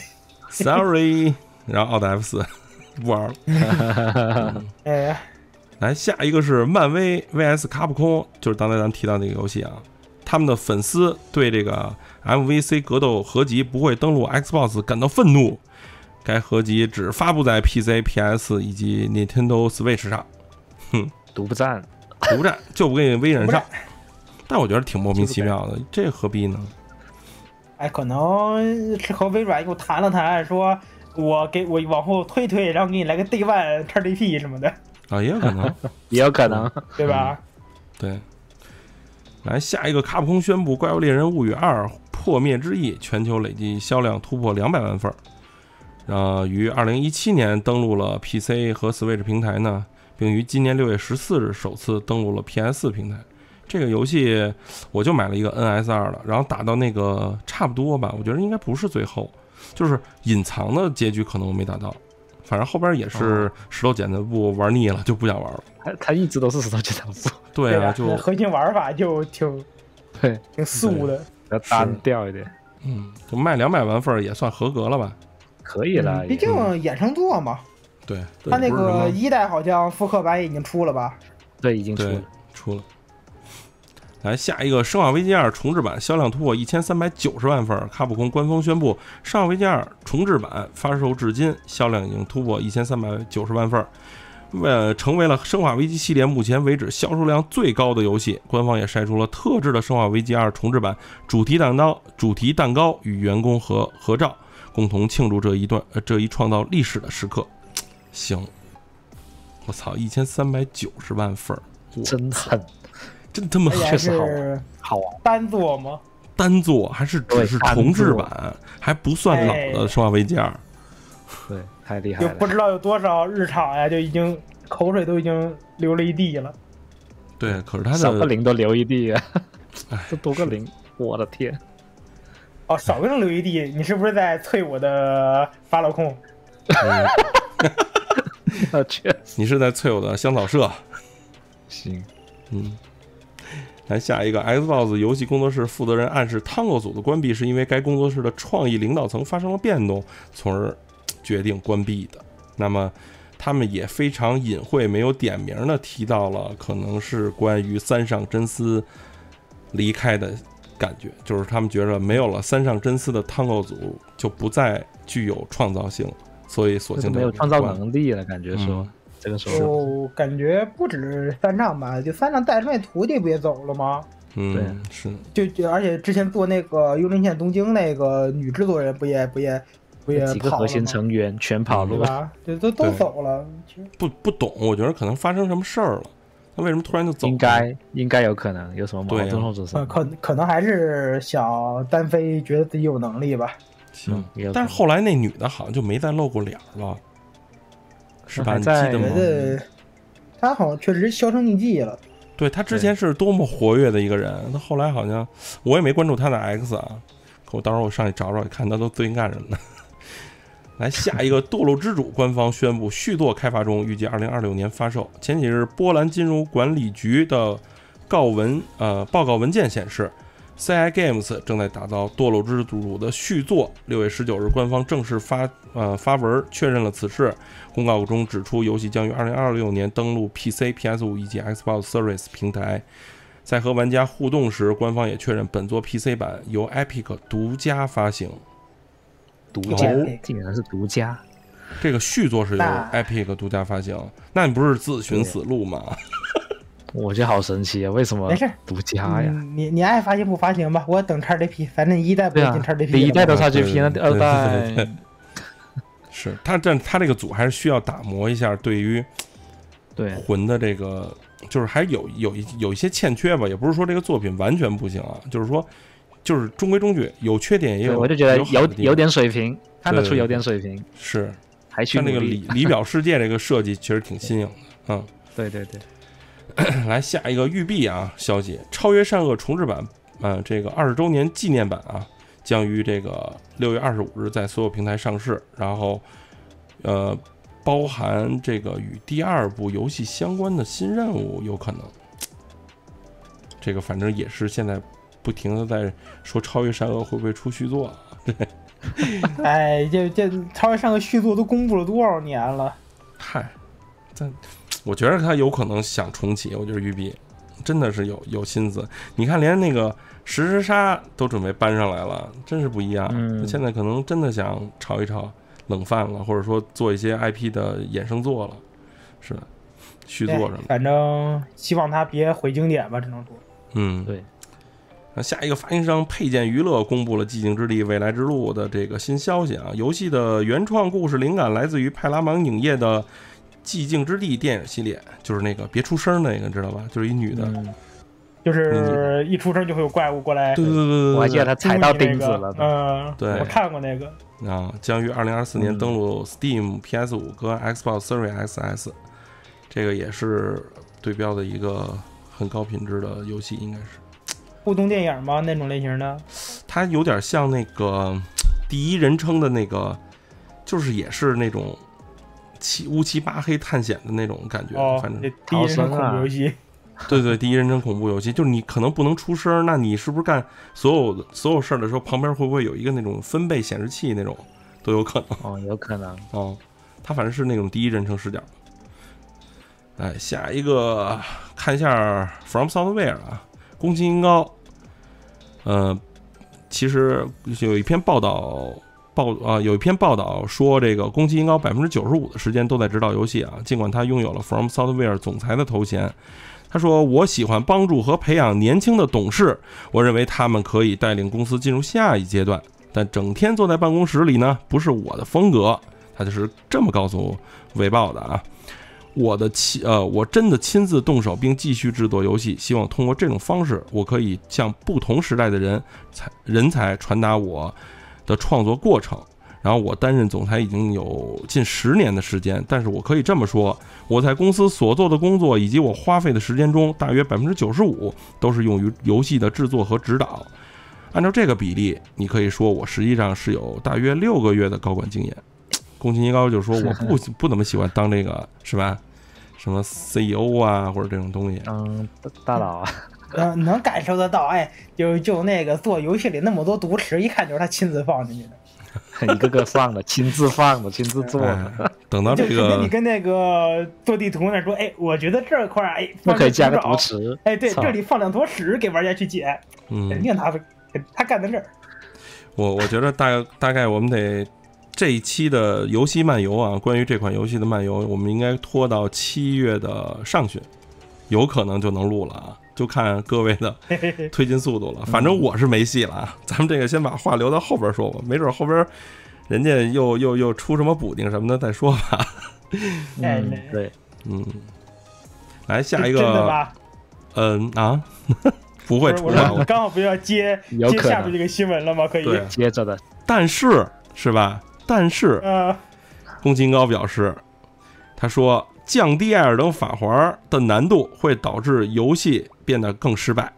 Sorry， 然后奥德 F 四不玩了。 嗯、哎， 来下一个是漫威 V S 卡普空，就是刚才咱们提到那个游戏啊。他们的粉丝对这个 M V C 格斗合集不会登陆 Xbox 感到愤怒，该合集只发布在 P C、P S 以及 Nintendo Switch 上。哼， 独不占， 独不占就不给你微忍上。但我觉得挺莫名其妙的，这何必呢？ 哎，可能是和微软又谈了谈，说我给我往后推推，然后给你来个 Day One 叉 D P 什么的。 啊，也有可能， 也有可能， 对吧？ 嗯、对。来下一个，卡普空宣布《怪物猎人物语二：破灭之翼》全球累计销量突破两百万份，呃，于二零一七年登陆了 P C 和 Switch 平台呢，并于今年六月十四日首次登陆了 P S 平台。这个游戏我就买了一个 N S 二的，然后打到那个差不多吧，我觉得应该不是最后，就是隐藏的结局可能我没打到，反正后边也是石头剪子布玩腻了，就不想玩了。 他他一直都是石头剪子布。 对啊，就核心玩法就挺对挺素的， 比较单调一点。 嗯，就卖两百万份也算合格了吧？ 可以了， 嗯、毕竟衍生作嘛。 对， 他那个一代好像复刻版已经出了吧？ 对，已经出了， 出了。来下一个，《生化危机二》重置版销量突破一千三百九十万份，卡普空官方宣布，《生化危机二》重置版发售至今销量已经突破一千三百九十万份。呃，成为了生化危机系列目前为止销售量最高的游戏。官方也晒出了特制的生化危机二重置版主题蛋糕、主题蛋糕与员工合合照，共同庆祝这一段、呃、这一创造历史的时刻。行，我操，一千三百九十万份， 真狠， 真他妈确实好玩，好玩。 单做吗？ 单做还是只是重置版，还不算老的生化危机二。 对，太厉害了， 就不知道有多少日常呀，就已经口水都已经流了一地了。 对，可是他的少个零都流一地啊！这多个零，我的天！ 哦，少个零流一地，你是不是在啐我的法老控？ 啊，确实， 你是在啐我的香草社。 行， 嗯。来下一个 ，Xbox 游戏工作室负责人暗示Tango组的关闭是因为该工作室的创意领导层发生了变动，从而决定关闭的。那么他们也非常隐晦没有点名的提到了可能是关于三上真司离开的感觉，就是他们觉得没有了三上真司的Tango组就不再具有创造性，所以索性没有创造能力了，感觉说、嗯、这个时候就感觉不止三上吧，就三上带出来徒弟不也走了吗？ 嗯， 对， 是， 就就而且之前做那个《幽灵线：东京》那个女制作人不也不也不也几个核心成员全跑路了吧？就都都走了。 不不懂，我觉得可能发生什么事儿了。他为什么突然就走了？ 应该应该有可能有什么矛盾或者什么？ 可可能还是想单飞，觉得自己有能力吧。 行，嗯、但是后来那女的好像就没再露过脸了，是吧？你记得吗？ 她好像确实销声匿迹了。 对他之前是多么活跃的一个人，他后来好像我也没关注他的 X 啊，可我到时候我上去找找，看他都最近干什么呢。来下一个《堕落之主》官方宣布续作开发中，预计二零二六年发售。前几日，波兰金融管理局的告文呃报告文件显示 ，C I Games 正在打造《堕落之主》的续作。六月十九日，官方正式发呃发文确认了此事。公告中指出，游戏将于二零二六年登陆 P C、P S 五 以及 Xbox Series 平台。在和玩家互动时，官方也确认本作 P C 版由 Epic 独家发行。 独家、 哦、 竟然是独家， 这个续作是由 Epic 独家发行，那你不是自寻死路吗？ 我觉得好神奇啊！为什么没事独家呀？ 嗯、你你爱发行不发行吧，我等 X G P， 反正一代不进 X G P， 第一代都 X G P， 那第二代是他这他这个组还是需要打磨一下，对于对魂的这个就是还有有一有一些欠缺吧，也不是说这个作品完全不行啊，就是说。就是中规中矩，有缺点也有， 我就觉得有有有点水平，看得出有点水平。 是， 还去像那个里里表世界这个设计其实挺新颖的，嗯， 对对对。 来下一个育碧啊消息，超越善恶重置版，嗯、呃，这个二十周年纪念版啊，将于这个六月二十五日在所有平台上市，然后呃，包含这个与第二部游戏相关的新任务，有可能。这个反正也是现在。不停的在说超越善恶会不会出续作、啊？对， 哎，这这超越善恶续作都公布了多少年了？ 嗨，这我觉得他有可能想重启。我觉得育碧真的是有有心思。你看，连那个石之沙都准备搬上来了，真是不一样。 嗯， 现在可能真的想炒一炒冷饭了，或者说做一些 I P 的衍生作了，是的，续作什么的。 反正希望他别毁经典吧，只能说。 嗯， 对。 那下一个发行商配件娱乐公布了《寂静之地：未来之路》的这个新消息啊，游戏的原创故事灵感来自于派拉蒙影业的《寂静之地》电影系列，就是那个别出声那个，知道吧？就是一女的， 嗯、 就是一出生就会有怪物过来。 对对对对， 我还记得他踩到钉子了。 嗯， 对， 我看过那个。 啊，将于二零二四年登陆 Steam、嗯、P S 五 和 Xbox Series X S， 这个也是对标的一个很高品质的游戏，应该是。 互动电影吗？那种类型的， 它有点像那个第一人称的那个，就是也是那种七乌漆八黑探险的那种感觉。 哦， 反正第一人称恐怖游戏。 对对，第一人称恐怖游戏，就是你可能不能出声，那你是不是干所有的所有事儿的时候，旁边会不会有一个那种分贝显示器那种，都有可能。 哦，有可能。 哦，它反正是那种第一人称视角。哎，下一个看一下 From Software 啊。宫崎英高，呃，其实有一篇报道报啊、呃，有一篇报道说，这个宫崎英高百分之九十五的时间都在指导游戏啊。尽管他拥有了 From Software 总裁的头衔，他说：“我喜欢帮助和培养年轻的董事，我认为他们可以带领公司进入下一阶段。但整天坐在办公室里呢，不是我的风格。”他就是这么告诉《卫报》的啊。我的亲呃，我真的亲自动手并继续制作游戏，希望通过这种方式，我可以向不同时代的人才人才传达我的创作过程。然后我担任总裁已经有近十年的时间，但是我可以这么说，我在公司所做的工作以及我花费的时间中，大约百分之九十五都是用于游戏的制作和指导。按照这个比例，你可以说我实际上是有大约六个月的高管经验。宫崎英高就说我不不怎么喜欢当这个是吧？什么 C E O 啊或者这种东西。 嗯，大佬啊。 嗯，能感受得到，哎，就就那个做游戏里那么多毒词，一看就是他亲自放进去的，一个个放的，亲自放的，亲自做的。 哎、等到这个， 就你跟那个做地图那说，哎，我觉得这块哎， 不可以加个毒词， 哎，对，这里放两坨屎给玩家去捡， 嗯， 肯定他他干在这儿。 我我觉得大大概我们得。这一期的游戏漫游啊，关于这款游戏的漫游，我们应该拖到七月的上旬，有可能就能录了啊，就看各位的推进速度了。反正我是没戏了啊，咱们这个先把话留到后边说吧，没准后边人家又又又出什么补丁什么的再说吧。 嗯，对， 嗯，来下一个， 真的吧？ 嗯啊，不会出来。我刚好不要接接下面这个新闻了吗？可以接着的， 但是是吧？但是，宫崎英高表示，他说降低艾尔登法环的难度会导致游戏变得更失败。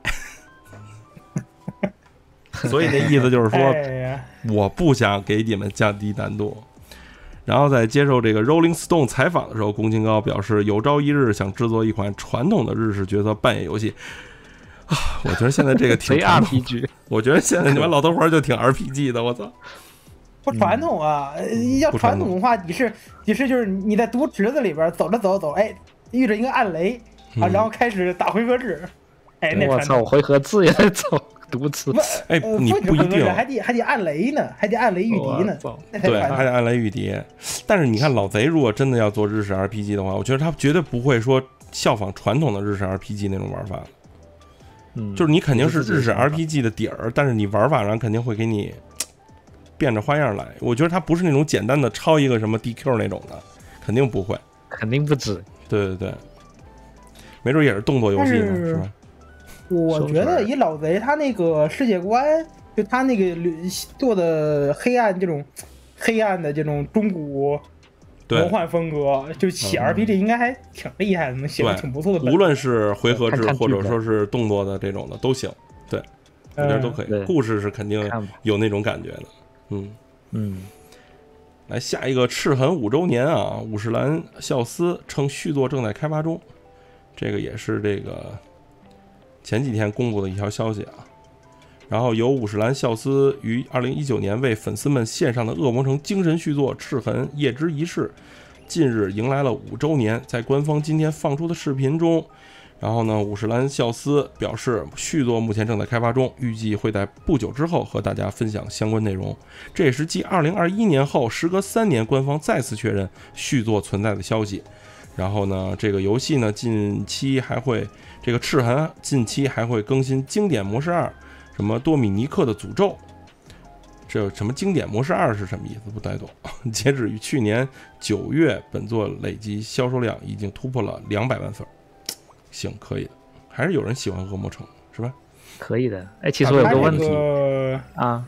所以那意思就是说， 哎、 我不想给你们降低难度。然后在接受这个 Rolling Stone 采访的时候，宫崎高表示，有朝一日想制作一款传统的日式角色扮演游戏。啊，我觉得现在这个挺传统 R P G， 我觉得现在你们老头环就挺 R P G 的，我操！ 不传统啊，嗯、要传统的话，你是你是就是你在毒池子里边走着走着走，哎，遇着一个暗雷啊， 嗯、 然后开始打回合制，哎，那我操，回合制也在走毒池， 哎， 呃、 你不一定， 还得还得按雷呢，还得按雷御敌呢，那才对， 传统还得按雷御敌。但是你看老贼如果真的要做日式 R P G 的话，我觉得他绝对不会说效仿传统的日式 R P G 那种玩法。 嗯， 就是你肯定是日式 R P G 的底儿，但是你玩法上肯定会给你变着花样来。我觉得它不是那种简单的抄一个什么 D Q 那种的，肯定不会， 肯定不止。 对对对，没准也是动作游戏呢， 是是吧？ 我觉得以老贼他那个世界观，就他那个做的黑暗这种黑暗的这种中古魔幻风格，就写 R P G 应该还挺厉害的，能写的挺不错的本。 无论是回合制看看或者说是动作的这种的都行，对，我觉得都可以。 嗯、 故事是肯定有那种感觉的，嗯嗯。 来下一个赤痕五周年啊，五十岚孝司称续作正在开发中，这个也是这个前几天公布的一条消息啊。然后由五十岚孝司于二零一九年为粉丝们献上的恶魔城精神续作《赤痕夜之仪式》，近日迎来了五周年。在官方今天放出的视频中，然后呢，五十岚孝司表示续作目前正在开发中，预计会在不久之后和大家分享相关内容。这也是继二零二一年后，时隔三年，官方再次确认续作存在的消息。然后呢，这个游戏呢，近期还会这个赤痕近期还会更新经典模式二。什么多米尼克的诅咒，这什么经典模式二是什么意思？不太懂。截止于去年九月，本作累计销售量已经突破了两百万份。行，可以的，还是有人喜欢恶魔城，是吧？ 可以的。哎，其实我有个问题、 个啊，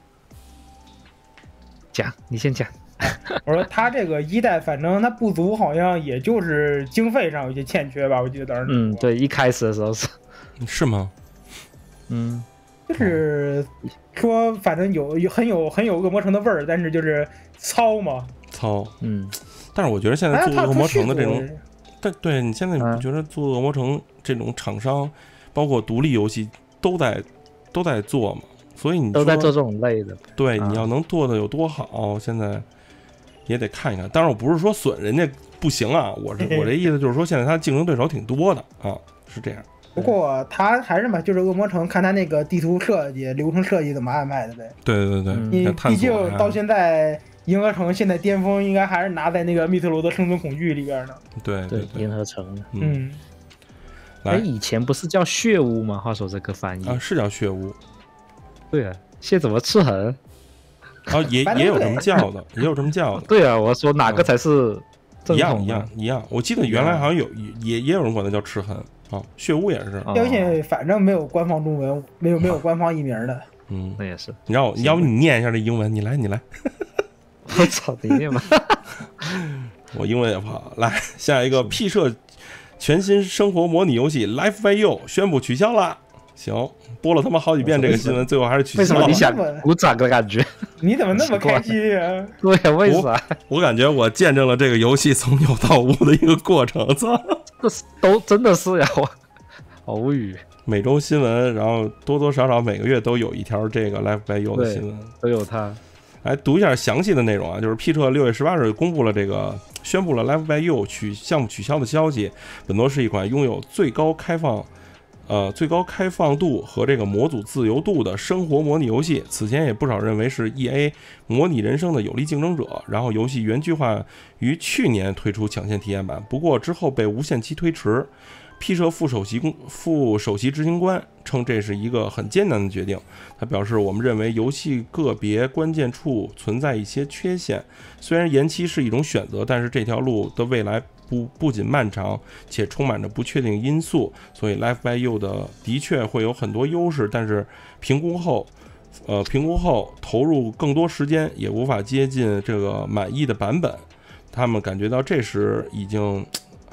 讲，你先讲。 我说他这个一代，反正他不足，好像也就是经费上有些欠缺吧，我记得当时。 嗯，对，一开始的时候是。 是吗？ 嗯。 就是说，反正有有很有很有恶魔城的味儿，但是就是糙嘛， 糙， 嗯。 但是我觉得现在做恶魔城的这种，但对你现在你不觉得做恶魔城这种厂商，包括独立游戏都在都在做嘛？所以你都在做这种类的。 对，你要能做的有多好，现在也得看一看。当然，我不是说损人家不行啊，我是我这意思就是说，现在他竞争对手挺多的啊，是这样。 不过他还是嘛，就是恶魔城看他那个地图设计、流程设计怎么安排的呗。 对对对， 你毕竟到现在，银河城现在巅峰应该还是拿在那个密特罗的生存恐惧里边呢。 对对，银河城。 嗯， 哎，以前不是叫血屋吗？话说这个翻译啊，是叫血屋。 对啊，现在怎么赤痕？ 啊，也也有这么叫的，也有这么叫的。 对啊，我说哪个才是正统？ 一样一样一样。我记得原来好像有也也有人管它叫赤痕。啊，血屋也是， 而且反正没有官方中文，没有没有官方译名的。 嗯， 那也是。 你让我，要不你念一下这英文？你来，你来。 我操，你念吧。 我英文也不好。来，下一个 P 社全新生活模拟游戏 Life by You 宣布取消了。行，播了他妈好几遍这个新闻，最后还是取消了。 为什么你想鼓掌的感觉？ 你怎么那么开心啊？ 对啊，为啥？ 我感觉我见证了这个游戏从有到无的一个过程。操！ 这都真的是呀，我好无语。 每周新闻，然后多多少少每个月都有一条这个 Life by You 的新闻， 都有它。 来读一下详细的内容啊，就是 P 社六月十八日公布了这个宣布了 Life by You 取项目取消的消息。本作是一款拥有最高开放。呃，最高开放度和这个模组自由度的生活模拟游戏，此前也不少认为是 E A 模拟人生的有力竞争者。然后游戏原计划于去年推出抢先体验版，不过之后被无限期推迟。P 社副首席副首席执行官称这是一个很艰难的决定。他表示，我们认为游戏个别关键处存在一些缺陷，虽然延期是一种选择，但是这条路的未来不不仅漫长，且充满着不确定因素，所以 Life by You 的的确会有很多优势，但是评估后，呃，评估后投入更多时间也无法接近这个满意的版本。他们感觉到这时已经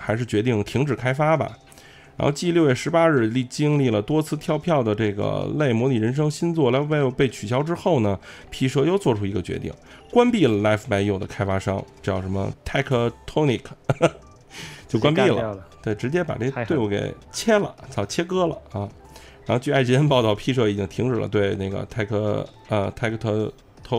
还是决定停止开发吧。然后继六月十八日历经历了多次跳票的这个类模拟人生新作 Life by You 被取消之后呢 ，P 社又做出一个决定，关闭了 Life by You 的开发商，叫什么 Tectonic， 就关闭了，了对，直接把这队伍给切了，操，切割了啊！然后据 I G N 报道 ，P 社已经停止了对那个 Tec 呃 Tecto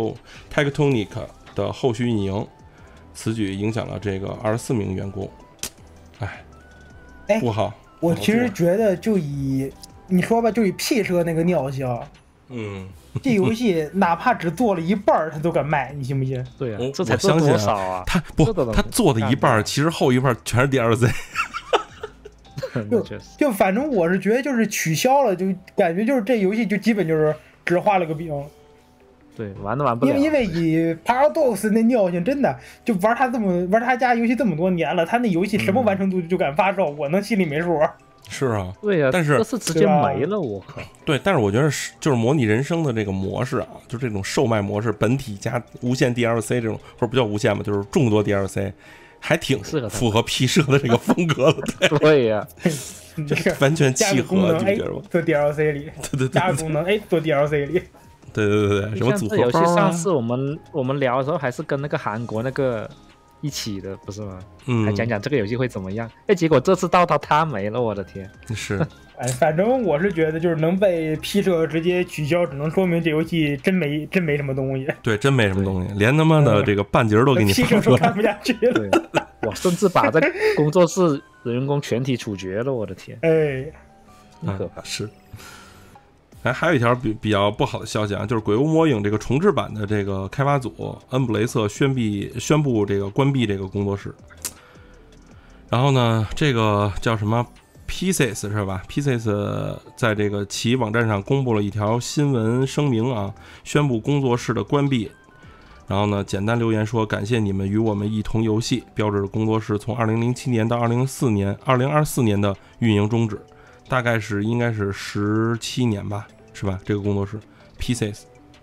Tectonic 的后续运营，此举影响了这个二十四名员工，哎，不好。 我其实觉得，就以你说吧，就以 P 社那个尿性， 嗯， 这游戏哪怕只做了一半，他都敢卖，你信不信？ 对啊，这才做多少啊？ 他不，他做的一半，其实后一半全是 D L C。 就就反正我是觉得，就是取消了，就感觉就是这游戏就基本就是只画了个饼。 对，玩都玩不了。 因为因为以 Paradox 那尿性，真的就玩他这么玩他家游戏这么多年了，他那游戏什么完成度就敢发售，嗯、我能心里没数。 是啊， 对呀、啊， 但是这是直接没了，我靠。 对，但是我觉得是就是模拟人生的这个模式啊，就这种售卖模式，本体加无限 D L C 这种，或者不叫无限嘛，就是众多 D L C， 还挺符合 P 社的这个风格的。 对呀、 啊，就完全契合，你觉得吗？ 做 D L C 里， 对对对， 加个功能 A 做 D L C 里。 对对对对，什么组合包、啊？ 游戏上次我们我们聊的时候还是跟那个韩国那个一起的，不是吗？嗯，还讲讲这个游戏会怎么样？哎，结果这次到到他没了，我的天！ 是， 哎，反正我是觉得，就是能被 P 社直接取消，只能说明这游戏真没真没什么东西。 对，真没什么东西，连他妈的这个半截都给你放出来，P 社都看不下去了。 对，我甚至把这工作室员工全体处决了，我的天！ 哎， 很可怕。 嗯、是。哎，还有一条比比较不好的消息啊，就是《鬼屋魔影》这个重置版的这个开发组恩布雷瑟宣闭宣布这个关闭这个工作室。然后呢，这个叫什么 Pieces 是吧 ？Pieces 在这个其网站上公布了一条新闻声明啊，宣布工作室的关闭。然后呢，简单留言说感谢你们与我们一同游戏，标志着工作室从二零零七年到二零零四年、二零二四年的运营终止。大概是应该是十七年吧，是吧？这个工作室 Pieces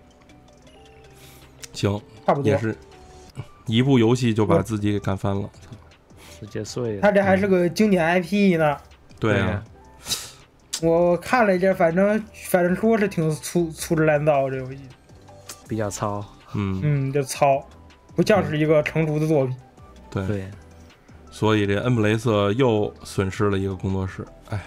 行， 差不多也是一部游戏就把自己给干翻了， 直接碎了。 他这还是个经典 I P 呢。 对啊， 我看了一下，反正反正说是挺粗粗制滥造，这游戏比较糙， 嗯嗯，就糙，不像是一个成熟的作品。 对对， 所以这恩普雷瑟又损失了一个工作室，哎。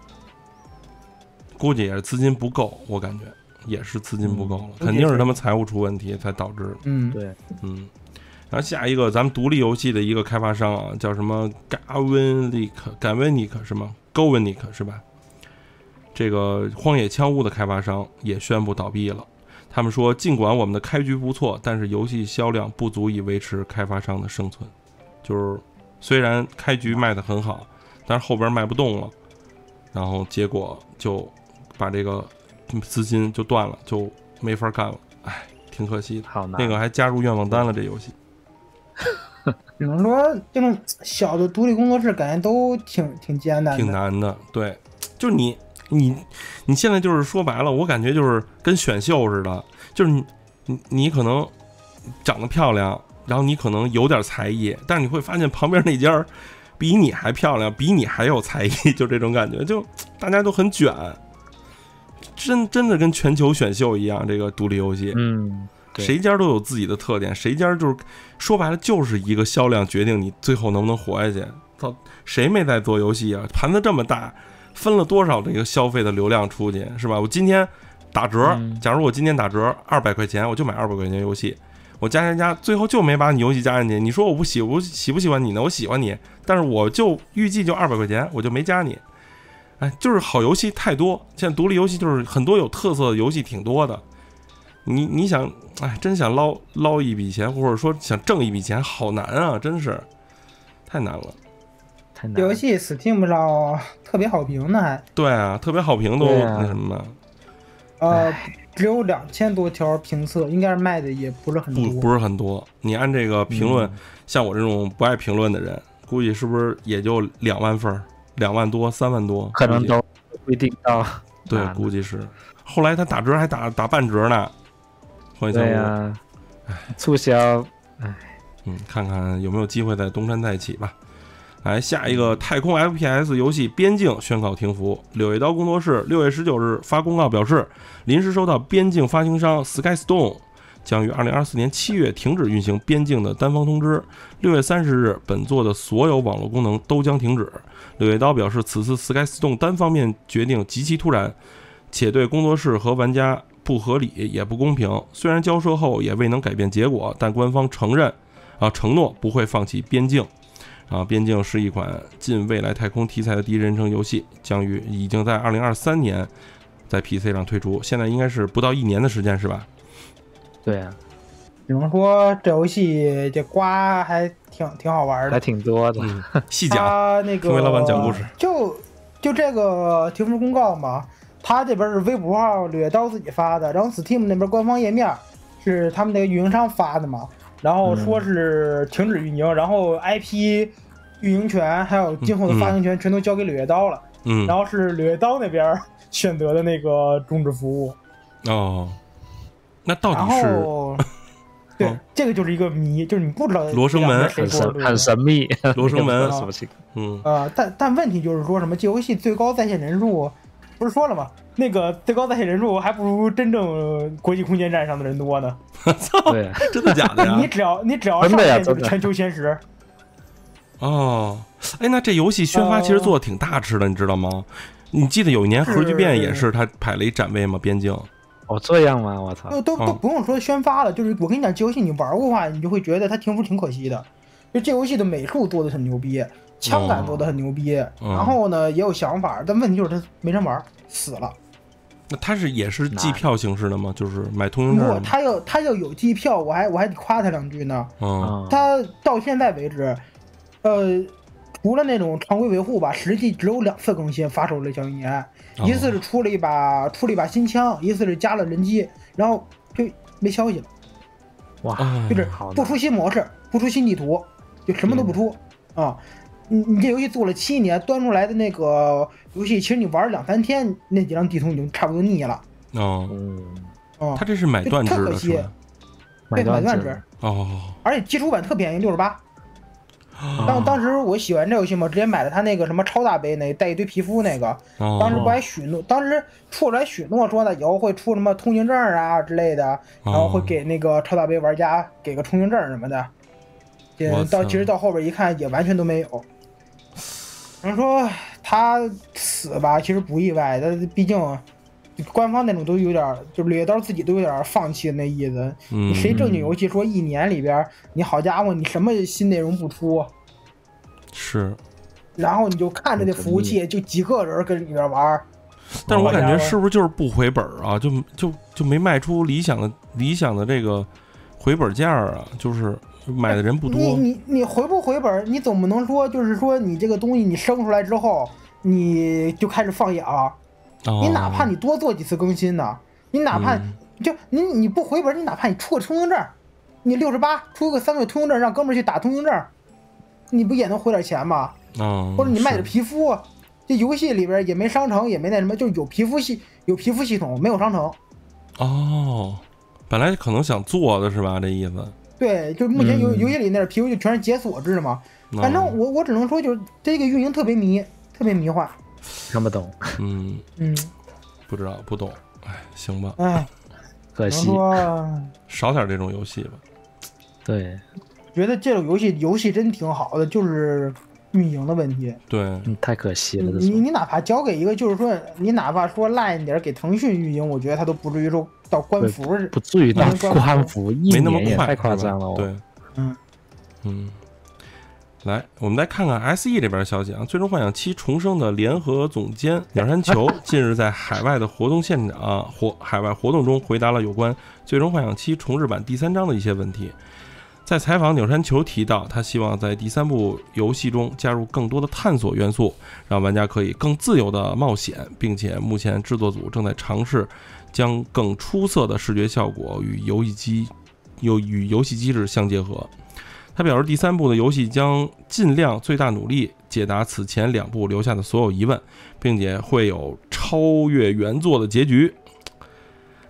估计也是资金不够，我感觉也是资金不够了，嗯、肯定是他们财务出问题才导致的。 嗯， 对， 嗯。然后下一个咱们独立游戏的一个开发商啊，叫什么 Gavinic Gavinic 是吗 ？Gavinic 是吧？这个荒野枪屋的开发商也宣布倒闭了。他们说，尽管我们的开局不错，但是游戏销量不足以维持开发商的生存。就是虽然开局卖得很好，但是后边卖不动了，然后结果就。把这个资金就断了，就没法干了，哎，挺可惜的。 好难， 那个还加入愿望单了，这游戏。 只能说这种小的独立工作室感觉都挺挺艰难的， 挺难的。对，就是你你你现在就是说白了，我感觉就是跟选秀似的，就是你你你可能长得漂亮，然后你可能有点才艺，但是你会发现旁边那家比你还漂亮，比你还有才艺，就这种感觉，就大家都很卷。真真的跟全球选秀一样，这个独立游戏， 嗯， 谁家都有自己的特点，谁家就是说白了就是一个销量决定你最后能不能活下去。操，谁没在做游戏啊？盘子这么大，分了多少这个消费的流量出去，是吧？我今天打折，假如我今天打折二百块钱，我就买二百块钱游戏，我加加加，最后就没把你游戏加进去。你说我不喜我喜不喜欢你呢？我喜欢你，但是我就预计就二百块钱，我就没加你。哎，就是好游戏太多，现在独立游戏就是很多有特色的游戏挺多的。你你想，哎，真想捞捞一笔钱，或者说想挣一笔钱，好难啊，真是太难了， 太难了。 游戏 Steam 上特别好评呢，还对啊，特别好评都那什么、啊、 呃，只有两千多条评测，应该是卖的也不是很多， 不不是很多。你按这个评论、嗯，像我这种不爱评论的人，估计是不是也就两万份？两万多、三万多， 可能都不一定到。 对，估计是。后来他打折还打打半折呢。 对呀、啊，促销，哎， 嗯，看看有没有机会在东山再起吧。 来下一个太空 F P S 游戏《边境》宣告停服。柳叶刀工作室六月十九日发公告表示，临时收到边境发行商 Skystone 将于二零二四年七月停止运行边境的单方通知。六月三十日，本作的所有网络功能都将停止。柳叶刀表示，此次 Skystone 单方面决定极其突然，且对工作室和玩家不合理也不公平。虽然交涉后也未能改变结果，但官方承认啊承诺不会放弃边境。啊，边境是一款近未来太空题材的第一人称游戏，将于已经在二零二三年在 P C 上推出，现在应该是不到一年的时间，是吧？ 对啊， 只能说这游戏这瓜还挺挺好玩的， 还挺多的。 嗯、细讲， 他那个为老板讲故事， 就就这个停服公告嘛，他这边是微博号柳叶刀自己发的，然后 Steam 那边官方页面是他们那个运营商发的嘛。然后说是停止运营，嗯、然后 I P 运营权还有今后的发行权全都交给柳叶刀了。嗯，然后是柳叶刀那边选择的那个终止服务。 哦，那到底是？ 对，哦、这个就是一个谜，就是你不知道罗生门很神很神秘， 罗生门什么情况？ 嗯呃，但但问题就是说什么这游戏最高在线人数不是说了吗？那个最高在线人数还不如真正国际空间站上的人多呢。 操，真的假的呀？ 你只要你只要上线就是全球前十。 哦，哎，那这游戏宣发其实做的挺大吃的，呃、你知道吗？你记得有一年核聚变也是他排了一展位吗？边境。 哦，这样吗？我操！ 都都都不用说宣发了，就是我跟你讲，这游戏你玩过的话，你就会觉得它停服挺可惜的。就这游戏的美术做的很牛逼，枪感做的很牛逼，哦、然后呢也有想法，但问题就是它没人玩，死了。 那它是也是季票形式的吗？就是买通行证？ 不，它要它要有季票，我还我还得夸他两句呢。 嗯， 它到现在为止，呃，除了那种常规维护吧，实际只有两次更新发售了小一年，一次是出了一把出了一把新枪，一次是加了人机，然后就没消息了。 哇， 就是不出新模式，不出新地图，就什么都不出、嗯、啊。你你这游戏做了七年，端出来的那个游戏，其实你玩两三天，那几张地图你就差不多腻了。 哦， 嗯， 哦， 它这是买断制的是吧？ 对，买断制。 哦， 而且基础版特便宜，六十八。当当时我喜欢这游戏嘛，直接买了他那个什么超大杯那带一堆皮肤那个， 哦、 当时不还许诺，当时出来许诺说呢，以后会出什么通行证啊之类的，然后会给那个超大杯玩家给个通行证什么的。 哦、 到其实到后边一看，也完全都没有。然后说他死吧，其实不意外，但毕竟官方那种都有点，就是柳叶刀自己都有点放弃的那意思。 嗯， 谁正经游戏说一年里边，你好家伙，你什么新内容不出？ 是。 然后你就看着这服务器就几个人跟里边玩。 但是我感觉是不是就是不回本啊？就就就没卖出理想的理想的这个回本价啊？就是买的人不多。 你你你回不回本？你总不能说就是说你这个东西你生出来之后你就开始放养。 哦、 你哪怕你多做几次更新呢？你哪怕、嗯、就你你不回本，你哪怕你出个通行证，你六十八出个三个月通行证，让哥们儿去打通行证，你不也能回点钱吗？ 哦、 或者你卖点皮肤，这游戏里边也没商城，也没那什么，就有皮肤系有皮肤系统，没有商城。 哦，本来可能想做的是吧？这意思。 对，就目前游、嗯、游戏里那点皮肤就全是解锁制嘛。 哦、 反正我我只能说，就是这个运营特别迷，特别迷幻。 看不懂， 嗯嗯， 不知道不懂，哎，行吧， 哎， 可惜， 少点这种游戏吧。 对， 觉得这种游戏游戏真挺好的，就是运营的问题。 对， 嗯，太可惜了。 你你哪怕交给一个，就是说你哪怕说烂一点给腾讯运营，我觉得他都不至于说到官服， 不至于到官服， 没那么快， 太夸张了。 对， 嗯嗯。来，我们来看看 S E 这边的消息啊。最终幻想七重生的联合总监鸟山球近日在海外的活动现场、啊、活海外活动中回答了有关最终幻想七重置版第三章的一些问题。在采访，鸟山球提到，他希望在第三部游戏中加入更多的探索元素，让玩家可以更自由的冒险，并且目前制作组正在尝试将更出色的视觉效果与游戏机又与游戏机制相结合。他表示，第三部的游戏将尽量最大努力解答此前两部留下的所有疑问，并且会有超越原作的结局。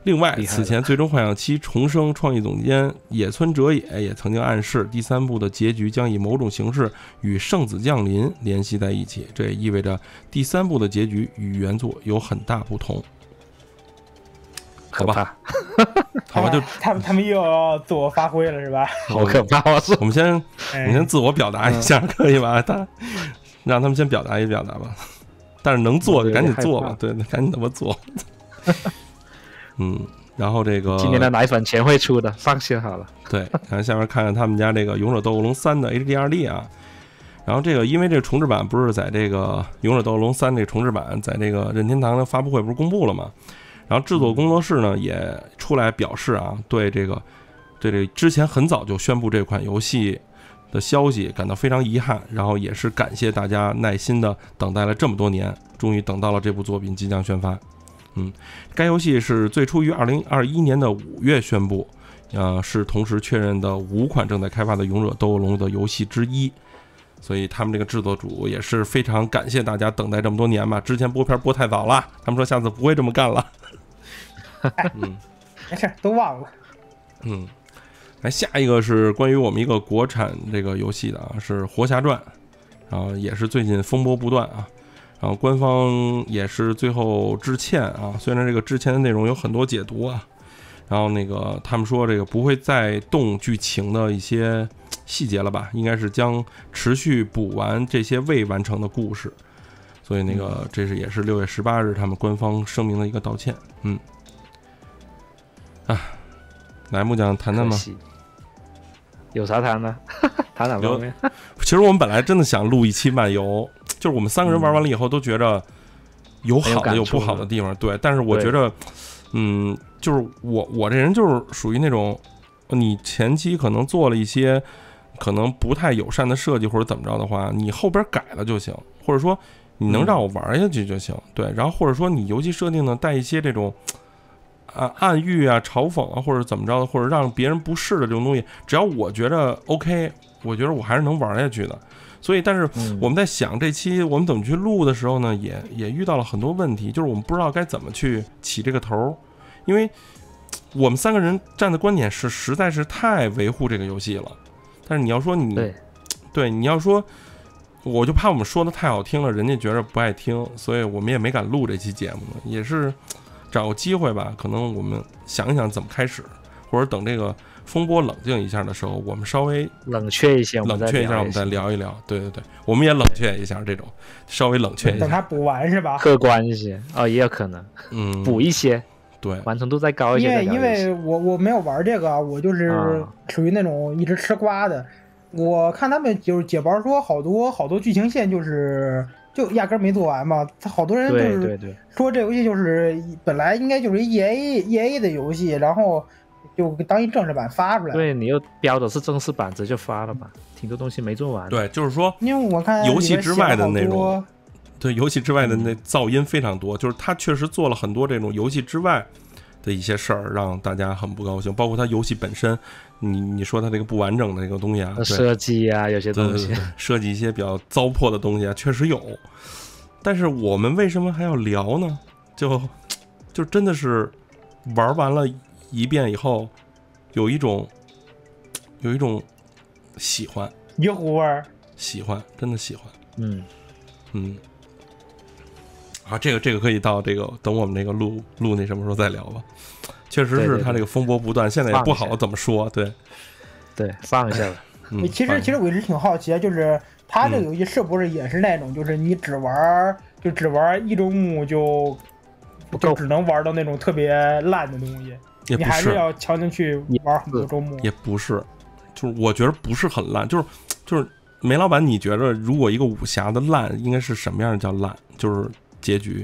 另外，此前《最终幻想七》重生创意总监野村哲也也曾经暗示，第三部的结局将以某种形式与《圣子降临》联系在一起，这也意味着第三部的结局与原作有很大不同。 可怕， 好吧，就他们他们又要自我发挥了，是吧？ 好可怕！我说， 我们先，我们先自我表达一下，可以吧？他让他们先表达一表达吧。但是能做就赶紧做吧，对，赶紧他妈做。嗯，然后这个今年的奶粉钱会出的，放心好了。 对，看下面看看他们家这个《勇者斗恶龙三》的 H D R D 啊。然后这个因为这个重置版不是在这个《勇者斗恶龙三》这个重置版在这个任天堂的发布会不是公布了吗？然后制作工作室呢也出来表示啊，对这个对这个之前很早就宣布这款游戏的消息感到非常遗憾，然后也是感谢大家耐心的等待了这么多年，终于等到了这部作品即将宣发。嗯，该游戏是最初于二零二一年的五月宣布，呃，是同时确认的五款正在开发的《勇者斗恶龙》的游戏之一。所以他们这个制作组也是非常感谢大家等待这么多年吧。之前播片播太早了，他们说下次不会这么干了。 嗯，没事，都忘了。 嗯，来下一个是关于我们一个国产这个游戏的啊，是《活侠传》，然后也是最近风波不断啊。然后官方也是最后致歉啊，虽然这个致歉的内容有很多解读啊，然后那个他们说这个不会再动剧情的一些细节了吧，应该是将持续补完这些未完成的故事。所以那个这是也是六月十八日他们官方声明的一个道歉。嗯，啊，来木匠谈谈吗？ 有啥谈呢？谈哪方面？ 其实我们本来真的想录一期漫游，就是我们三个人玩完了以后都觉着有好的有不好的地方，对。但是我觉着，嗯，就是我我这人就是属于那种，你前期可能做了一些可能不太友善的设计或者怎么着的话，你后边改了就行，或者说你能让我玩下去就行，对。然后或者说你游戏设定呢带一些这种啊暗喻啊、嘲讽啊，或者怎么着的，或者让别人不适的这种东西，只要我觉得 OK， 我觉得我还是能玩下去的。所以，但是我们在想这期我们怎么去录的时候呢，也也遇到了很多问题，就是我们不知道该怎么去起这个头，因为我们三个人站的观点是实在是太维护这个游戏了。但是你要说你 对, 对你要说，我就怕我们说的太好听了，人家觉得不爱听，所以我们也没敢录这期节目呢。也是找个机会吧，可能我们想一想怎么开始，或者等这个风波冷静一下的时候，我们稍微冷却一下， 冷却一下，我们再聊一聊。对对对，我们也冷却一下，这种稍微冷却一下， 等它补完是吧？ 客观一些哦，也有可能，嗯，补一些， 对， 完成度再高一些。 因为因为我我没有玩这个，我就是属于那种一直吃瓜的。我看他们就是解包说，好多好多剧情线就是就压根没做完嘛。他好多人就是说这游戏就是本来应该就是 E A E A 的游戏，然后就当一正式版发出来。 对，你又标的是正式版，直接发了吧？挺多东西没做完。 对，就是说， 因为我看游戏之外的内容，对游戏之外的那噪音非常多，就是他确实做了很多这种游戏之外的一些事儿，让大家很不高兴。包括他游戏本身，你你说他这个不完整的这个东西啊， 设计啊，有些东西， 对对对，设计一些比较糟粕的东西啊，确实有。但是我们为什么还要聊呢？就就真的是玩完了一遍以后，有一种有一种喜欢， 一股味儿， 喜欢，真的喜欢。 嗯嗯。啊，这个这个可以到这个等我们那个录录那什么时候再聊吧。确实是他这个风波不断，现在也不好怎么说，对对，放一下吧。 嗯、其实其实我一直挺好奇，就是他这个游戏是不是也是那种，就是你只玩就只玩一周目就就只能玩到那种特别烂的东西，你还是要强行去玩很多周目。 也不是，就是我觉得不是很烂，就是就是梅老板，你觉得如果一个武侠的烂，应该是什么样的叫烂？就是结局。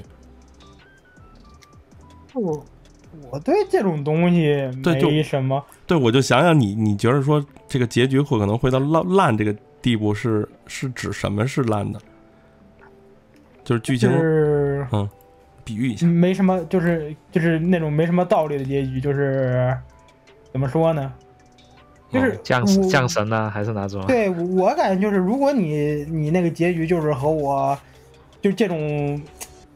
我我对这种东西没什么。 对，我就想想你，你觉得说这个结局会可能会到烂烂这个地步是，是指什么是烂的？就是剧情， 就是嗯，比喻一下， 没什么，就是就是那种没什么道理的结局，就是怎么说呢？就是降降神啊，还是哪种？ 对我感觉就是，如果你你那个结局就是和我就这种。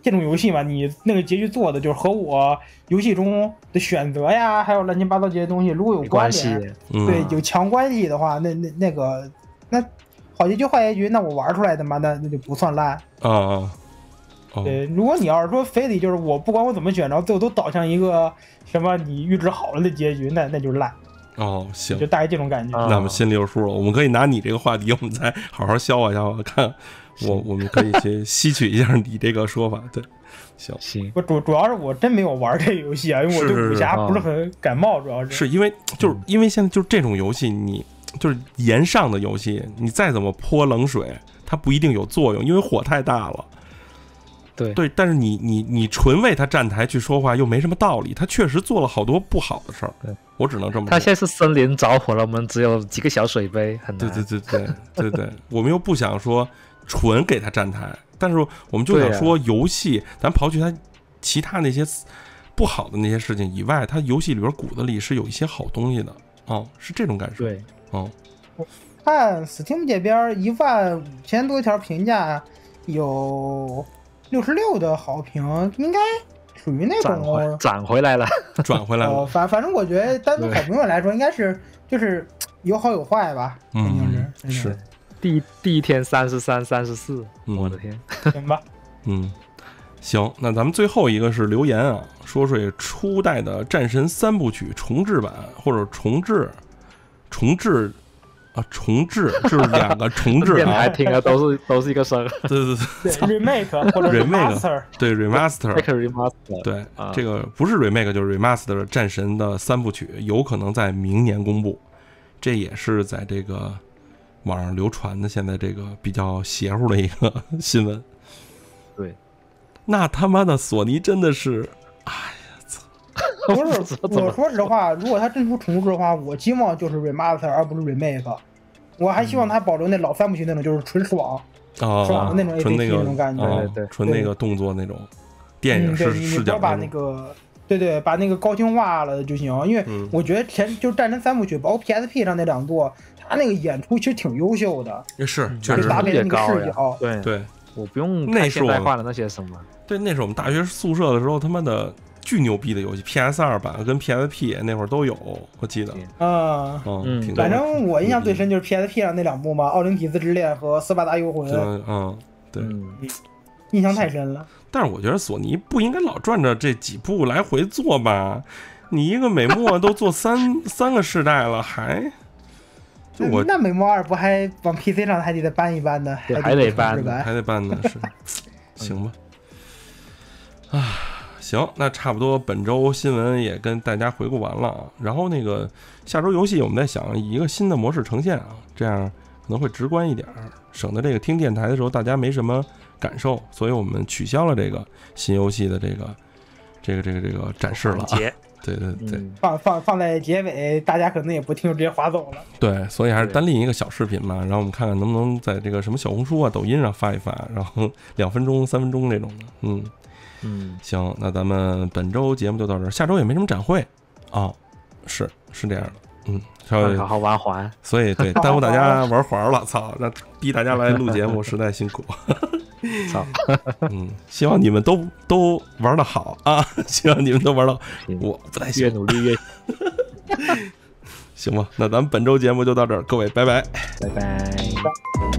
这种游戏嘛，你那个结局做的就是和我游戏中的选择呀，还有乱七八糟这些东西，如果有关联，对，有强关系的话，那那那个那好结局坏结局，那我玩出来的嘛，那那就不算烂啊啊。 对，如果你要是说非得就是我不管我怎么选，然后最后都导向一个什么你预知好了的结局，那那就是烂。 哦，行， 就大概这种感觉。 那我们心里有数了。我们可以拿你这个话题，我们再好好消化消化，看我我们可以去吸取一下你这个说法。对，行行。 我主主要是我真没有玩这个游戏啊，因为我对武侠不是很感冒，主要是是因为就是因为现在就是这种游戏，你就是沿上的游戏，你再怎么泼冷水，它不一定有作用，因为火太大了。 对对，但是你你你纯为他站台去说话又没什么道理，他确实做了好多不好的事儿。 对， 我只能这么说。 他现在是森林着火了，我们只有几个小水杯，很难。 对对对对对对，我们又不想说纯给他站台，但是我们就想说游戏，啊、咱刨去他其他那些不好的那些事情以外，他游戏里边骨子里是有一些好东西的哦，是这种感受。 对， 哦， 我看 Steam 这边一万五千多条评价有。六十六的好评，应该属于那种涨回来了， 转回来了。 哦、反反正我觉得单从好评来说，应该是就是有好有坏吧，肯定是。是。 第一第一天三十三、三十四，我的天， 行吧。 嗯，行，那咱们最后一个是留言啊，说是初代的战神三部曲重制版或者重置，重置。啊，重置就是两个重置啊， 还听啊，都是都是一个声。 对对对 ，remake 或者 remaster， 对 remaster， 对， 啊、 这个不是 remake 就是 remaster 战神的三部曲，有可能在明年公布，这也是在这个网上流传的现在这个比较邪乎的一个新闻。 对， 那他妈的索尼真的是，哎呀操！ 不是，我说实话，如果他真出重置的话，我希望就是 remaster 而不是 remake。我还希望他保留那老三部曲那种，就是纯爽、 哦、 爽的那种 A P P 那种感觉， 哦、 对对， 纯那个动作那种电影视视角， 把那个对对，把那个高清化了就行。因为我觉得前就是战神三部曲，包括 P S P 上那两座，他那个演出其实挺优秀的， 是确实搭配那个视角， 对对， 我不用看现代化的那些什么， 对，那是我们大学宿舍的时候，他妈的。巨牛逼的游戏 ，P S 二 版跟 P S P 那会儿都有，我记得。 嗯嗯，挺反正我印象最深就是 P S P 上那两部嘛，《奥林匹斯之恋》和《斯巴达幽魂》。 嗯，对， 印象太深了。 但是我觉得索尼不应该老转着这几部来回做吧？你一个美墨都做三三个世代了，还就我那美墨二不还往 P C 上还得再搬一搬呢？ 还得搬， 还得搬呢，是行吧？啊。行，那差不多本周新闻也跟大家回顾完了啊。然后那个下周游戏我们在想以一个新的模式呈现啊，这样可能会直观一点，省得这个听电台的时候大家没什么感受，所以我们取消了这个新游戏的这个这个这个这个展示了、啊。对对对， 嗯、放放放在结尾，大家可能也不听，直接划走了。 对，所以还是单立一个小视频嘛，然后我们看看能不能在这个什么小红书啊、抖音上发一发，然后两分钟、三分钟这种的，嗯。 嗯， 行，那咱们本周节目就到这儿，下周也没什么展会啊、哦，是是这样的，嗯，稍微好好玩环， 所以对耽误大家玩环了，操，那逼大家来录节目实在辛苦， 操， 嗯，希望你们都都玩得好啊，希望你们都玩到，我不太行， 越努力越行吧，那咱们本周节目就到这儿，各位拜拜， 拜拜。